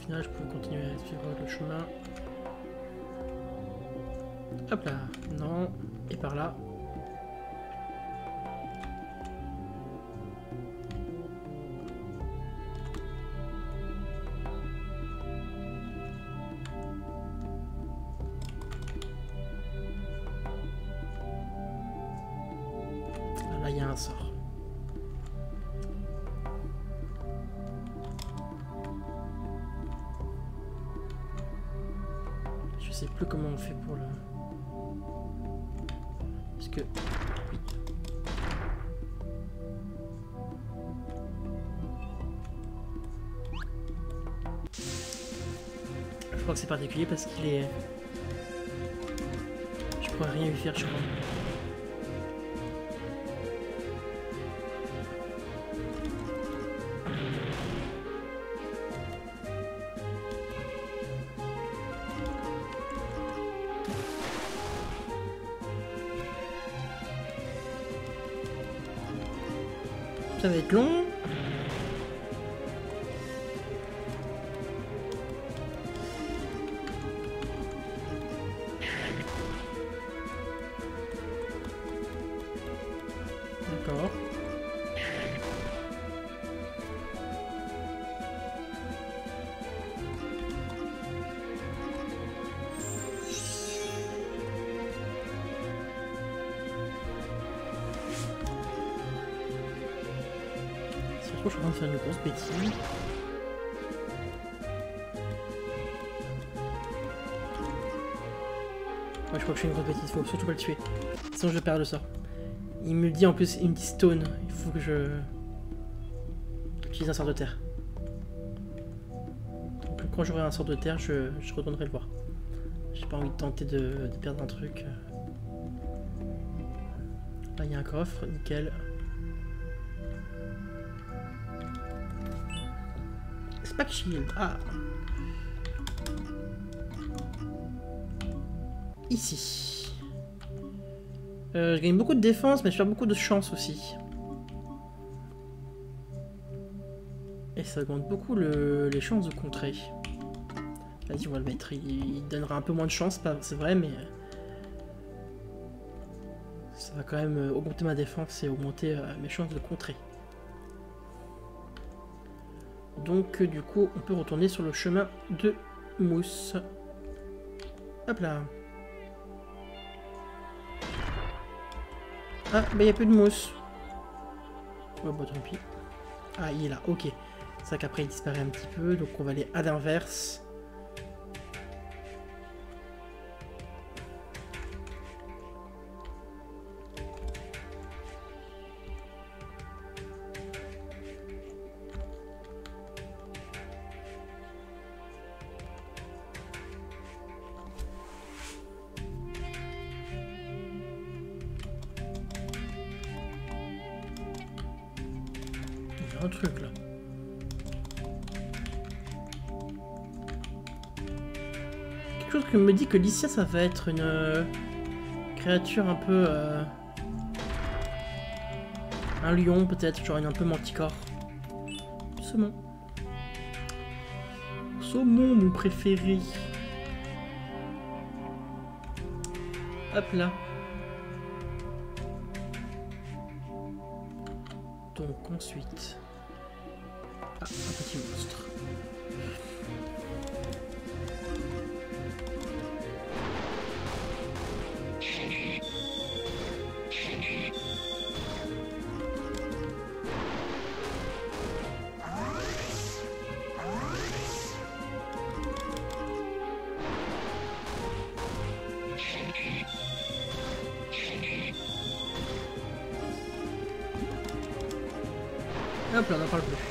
final, je peux continuer à suivre le chemin. Hop là, non, et par là. Là, il y a un sort. Je sais plus comment on fait pour le... Parce que... Oui. Je crois que c'est particulier parce qu'il est... Je pourrais rien lui faire, je crois. Ça va être long. D'accord. Je suis en train de faire une grosse bêtise. Ouais, je crois que je fais une grosse bêtise, faut surtout pas le tuer. Sinon je perds le sort. Il me dit en plus, il me dit stone. Il faut que je... J'utilise un sort de terre. Donc quand j'aurai un sort de terre, je, je retournerai le voir. J'ai pas envie de tenter de, de perdre un truc. Là il y a un coffre, nickel. Spack Shield, ah. Ici. Euh, je gagne beaucoup de défense, mais je perds beaucoup de chance aussi. Et ça augmente beaucoup le, les chances de contrer. Vas-y, on va le mettre. Il, il donnera un peu moins de chance, c'est vrai, mais... Ça va quand même augmenter ma défense et augmenter euh, mes chances de contrer. Donc, euh, du coup, on peut retourner sur le chemin de Mousse. Hop là. Ah, bah il n'y a plus de mousse. Oh, bah tant pis. Ah, il est là, ok. C'est vrai qu'après il disparaît un petit peu, donc on va aller à l'inverse. Un truc là. Quelque chose qui me dit que Lycia ça va être une euh, créature un peu euh, un lion peut-être, genre une un peu manticore. Saumon. Saumon mon préféré. Hop là. Donc ensuite... Ah, un petit monstre. Hop là, on n'en parle plus.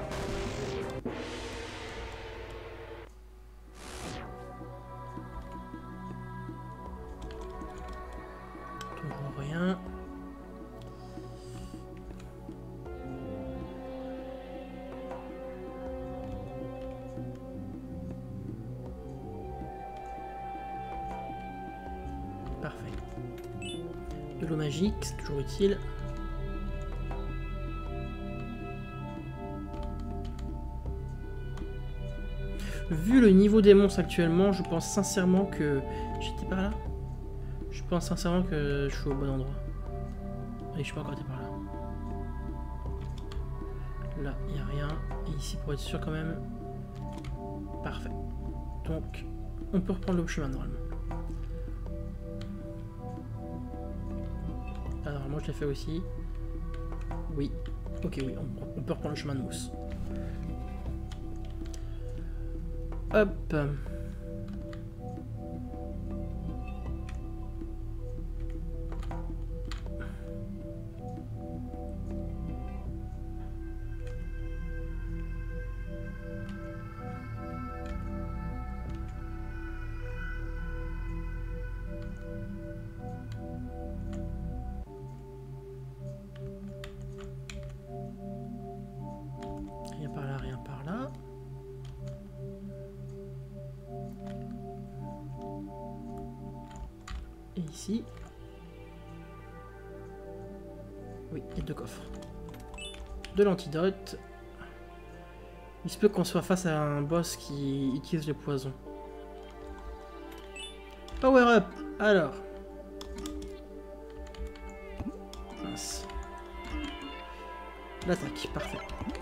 Toujours rien. Parfait. De l'eau magique, c'est toujours utile. Vu le niveau des monstres actuellement, je pense sincèrement que... J'étais par là? Je pense sincèrement que je suis au bon endroit. Et je suis pas encore été par là. Là, il n'y a rien. Et ici, pour être sûr quand même. Parfait. Donc, on peut reprendre le chemin normalement. Ah, normalement, je l'ai fait aussi. Oui. Ok, oui, on, on peut reprendre le chemin de mousse. Hop. Rien par là, rien par là. Et ici. Oui, il y a deux coffres. De l'antidote. Il se peut qu'on soit face à un boss qui utilise le poison. Power up. Alors. Mince. L'attaque, parfait.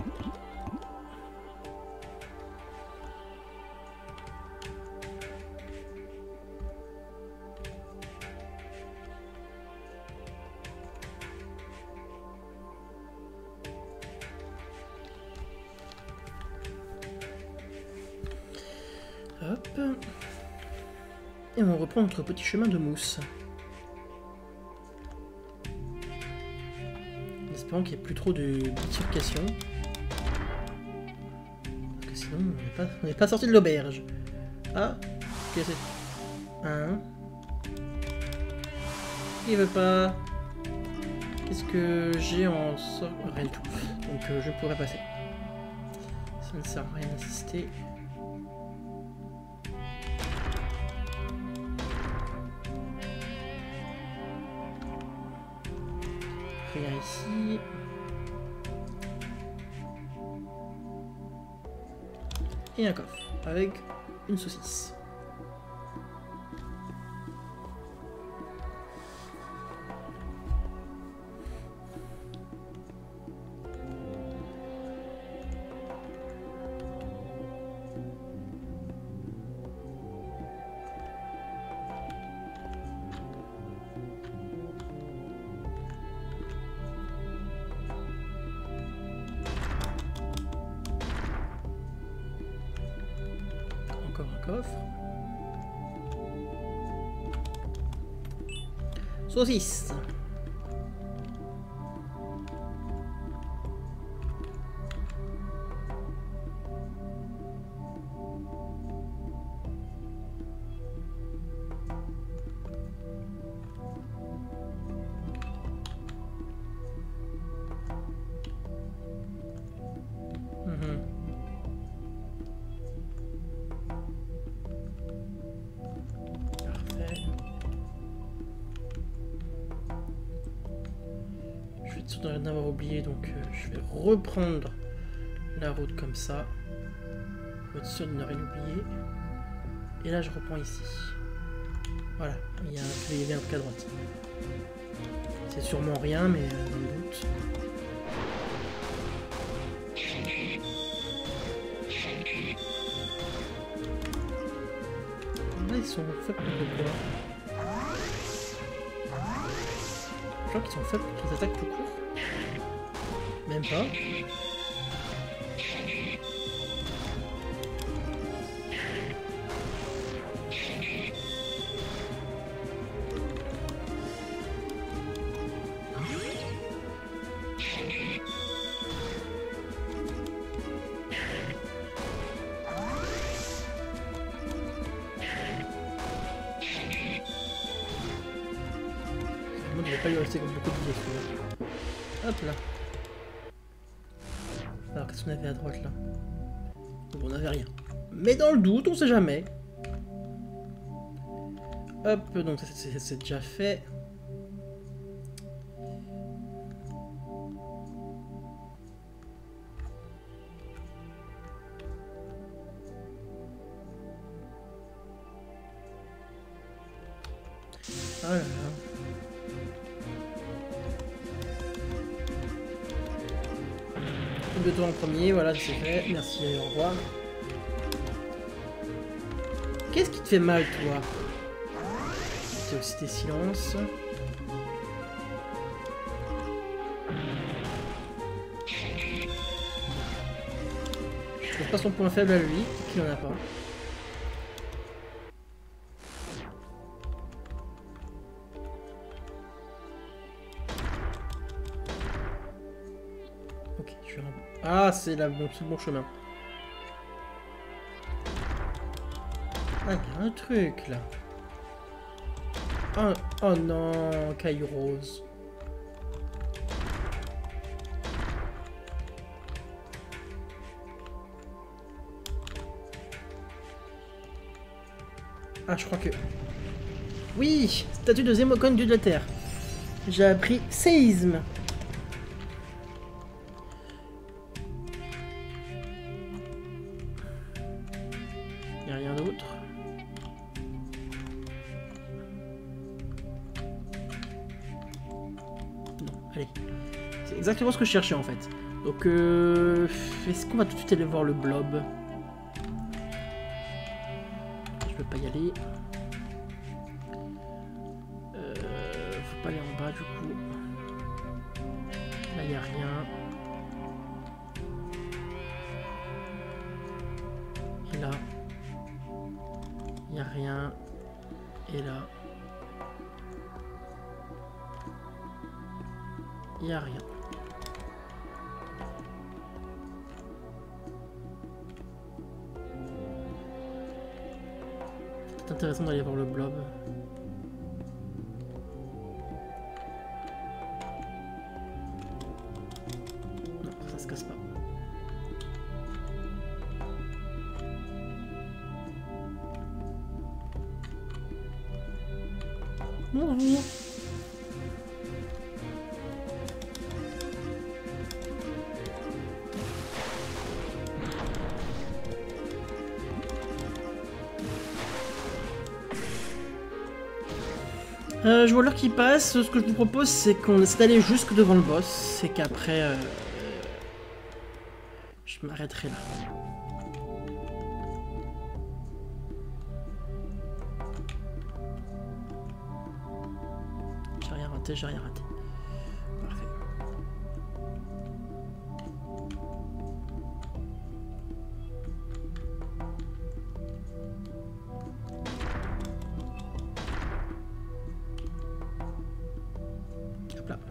Hop. Et on reprend notre petit chemin de mousse. En espérant qu'il n'y ait plus trop de bifurcation. Parce que sinon, on n'est pas, on n'est pas sorti de l'auberge. Ah, qu'est-ce que c'est? Un. Il veut pas. Qu'est-ce que j'ai en sort? Rien du tout. Donc euh, je pourrais passer. Ça ne sert à rien d'insister. Rien ici. Et un coffre avec une saucisse. Encore un coffre. Saucisse. Mhm. Parfait. Je vais être sûr de rien avoir oublié, donc euh, je vais reprendre la route comme ça. Pour être sûr de ne rien oublier. Et là, je reprends ici. Voilà, il y a un, il y avait un truc à droite. C'est sûrement rien, mais euh, dans le doute. Là, ils sont faibles contre quoi? Je crois qu'ils sont faibles contre les attaques tout court. Même pas. Il ne va pas lui rester comme beaucoup de vie celui-là. Hop là. Alors qu'est-ce qu'on avait à droite là? On n'avait rien. Mais dans le doute, on sait jamais. Hop, donc c'est déjà fait. Ah là là. De toi en premier, voilà, c'est fait. Merci, au revoir. Qu'est-ce qui te fait mal, toi? C'est aussi tes silences. Je trouve pas son point faible à lui, qu'il en a pas. Ok, je suis un... Ah, c'est la bon, c'est le bon chemin. Ah, il y a un truc là. Oh, oh non, caillou rose. Ah, je crois que... Oui, statue de Zémocon, dieu de la terre. J'ai appris séisme. Il n'y a rien d'autre. Non, allez. C'est exactement ce que je cherchais en fait. Donc, euh... est-ce qu'on va tout de suite aller voir le blob? Je peux pas y aller. Euh... Faut pas aller en bas du coup. Là, il n'y a rien. Et là, il n'y a rien. Et là, il n'y a rien. C'est intéressant d'aller voir le blob. Non, ça se casse pas. Bonjour. Euh, je vois l'heure qui passe. Ce que je vous propose, c'est qu'on essaie d'aller jusque devant le boss et qu'après, euh, je m'arrêterai là. J'ai rien raté, j'ai rien raté. Parfait. Hop là.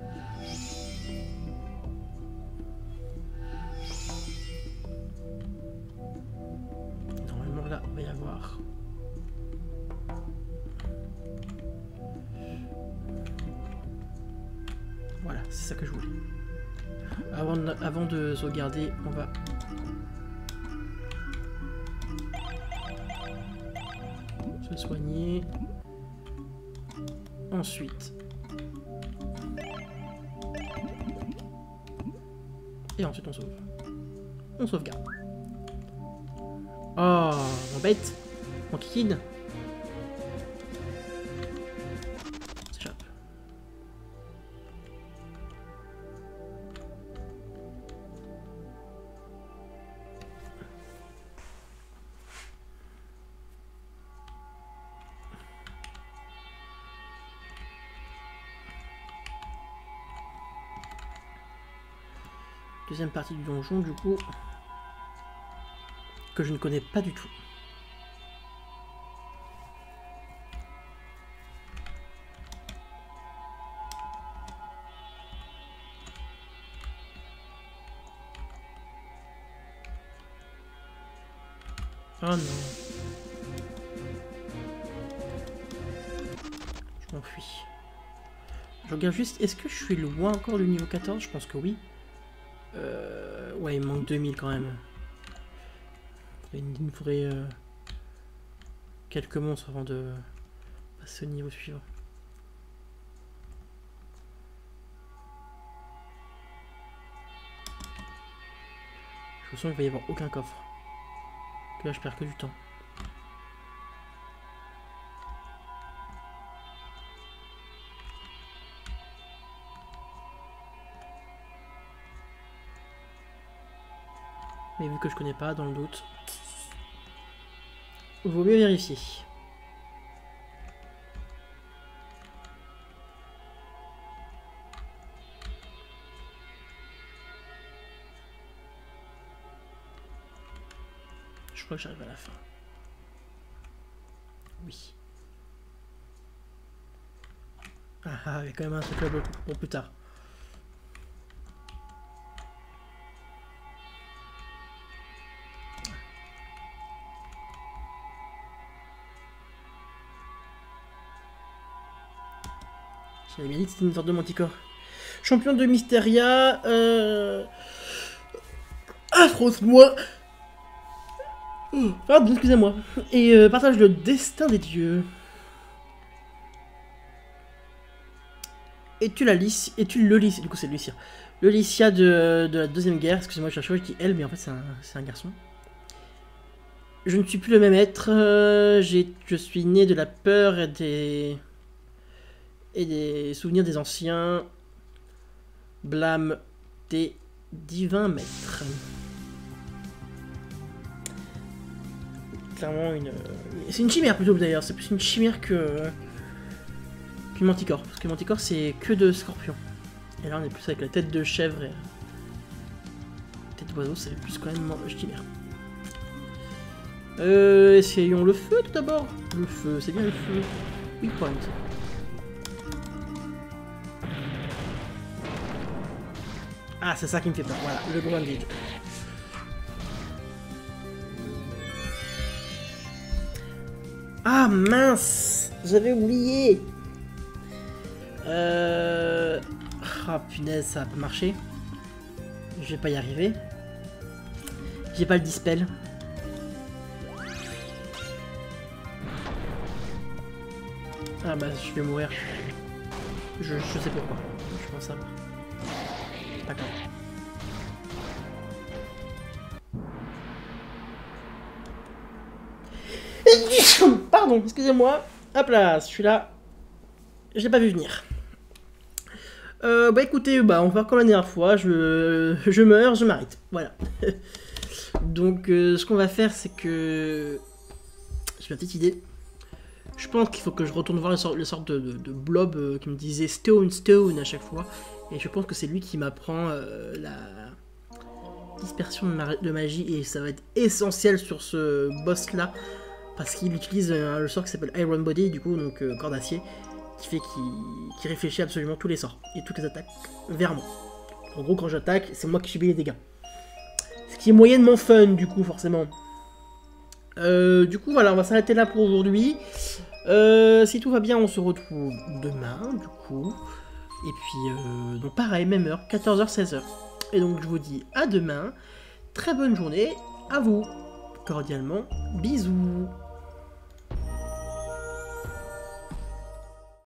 Normalement là, il va y avoir... Voilà, c'est ça que je voulais. Avant de, avant de sauvegarder, on va... se soigner. Ensuite... Et ensuite on sauve. On sauvegarde. Oh, mon bête. Mon kid. S'échappe. Deuxième partie du donjon, du coup, que je ne connais pas du tout. Oh non. Je m'enfuis. Je regarde juste, est-ce que je suis loin encore du niveau quatorze? Je pense que oui. Euh, ouais, il manque deux mille quand même. Il me faudrait euh, quelques monstres avant de passer au niveau suivant. Je me sens qu'il va y avoir aucun coffre. Que là, je perds que du temps. Mais vu que je connais pas, dans le doute, vaut mieux vérifier. Je crois que j'arrive à la fin. Oui. Ah ah, il y a quand même un truc là pour plus tard. J'avais bien dit que c'était une sorte de manticore. Champion de Mysteria. Euh... Affronte-moi. Pardon, excusez-moi. Et euh, partage le destin des dieux. Et tu la Lycia. Et tu le Lycia. Du coup, c'est Lycia. Le Lycia de, de la deuxième guerre. Excusez-moi, je cherche, je dis elle, mais en fait, c'est un, un garçon. Je ne suis plus le même être. Euh, je suis né de la peur et des. Et des souvenirs des anciens. Blâme des divins maîtres. Clairement une... C'est une chimère plutôt d'ailleurs, c'est plus une chimère que... qu'une manticore. Parce que manticore c'est que de scorpion. Et là on est plus avec la tête de chèvre et... tête d'oiseau, c'est plus quand même chimère. Euh, essayons le feu tout d'abord. Le feu, c'est bien le feu. Weak point. Ah, c'est ça qui me fait peur, voilà, le grounded. Ah mince, j'avais oublié. Euh... Ah punaise, ça a pas marché. Je vais pas y arriver. J'ai pas le dispel. Ah bah je vais mourir. Je, je sais pourquoi. Je pense savoir. Pas grave. Pardon, excusez-moi. Hop là, celui-là, je l'ai pas vu venir. Euh, bah écoutez, bah on va faire comme la dernière fois. Je, je meurs, je m'arrête. Voilà. Donc euh, ce qu'on va faire, c'est que j'ai une petite idée. Je pense qu'il faut que je retourne voir le sort, le sort de, de, de blob euh, qui me disait Stone, Stone à chaque fois. Et je pense que c'est lui qui m'apprend euh, la dispersion de, ma de magie. Et ça va être essentiel sur ce boss-là. Parce qu'il utilise euh, le sort qui s'appelle Iron Body, du coup, donc euh, corps d'acier. Qui fait qu'il qui réfléchit absolument tous les sorts. Et toutes les attaques vers moi. En gros, quand j'attaque, c'est moi qui subis les dégâts. Ce qui est moyennement fun, du coup, forcément. Euh, du coup, voilà, on va s'arrêter là pour aujourd'hui. Euh, si tout va bien, on se retrouve demain, du coup. Et puis, euh, donc pareil, même heure, quatorze heures, seize heures. Et donc, je vous dis à demain. Très bonne journée à vous. Cordialement, bisous.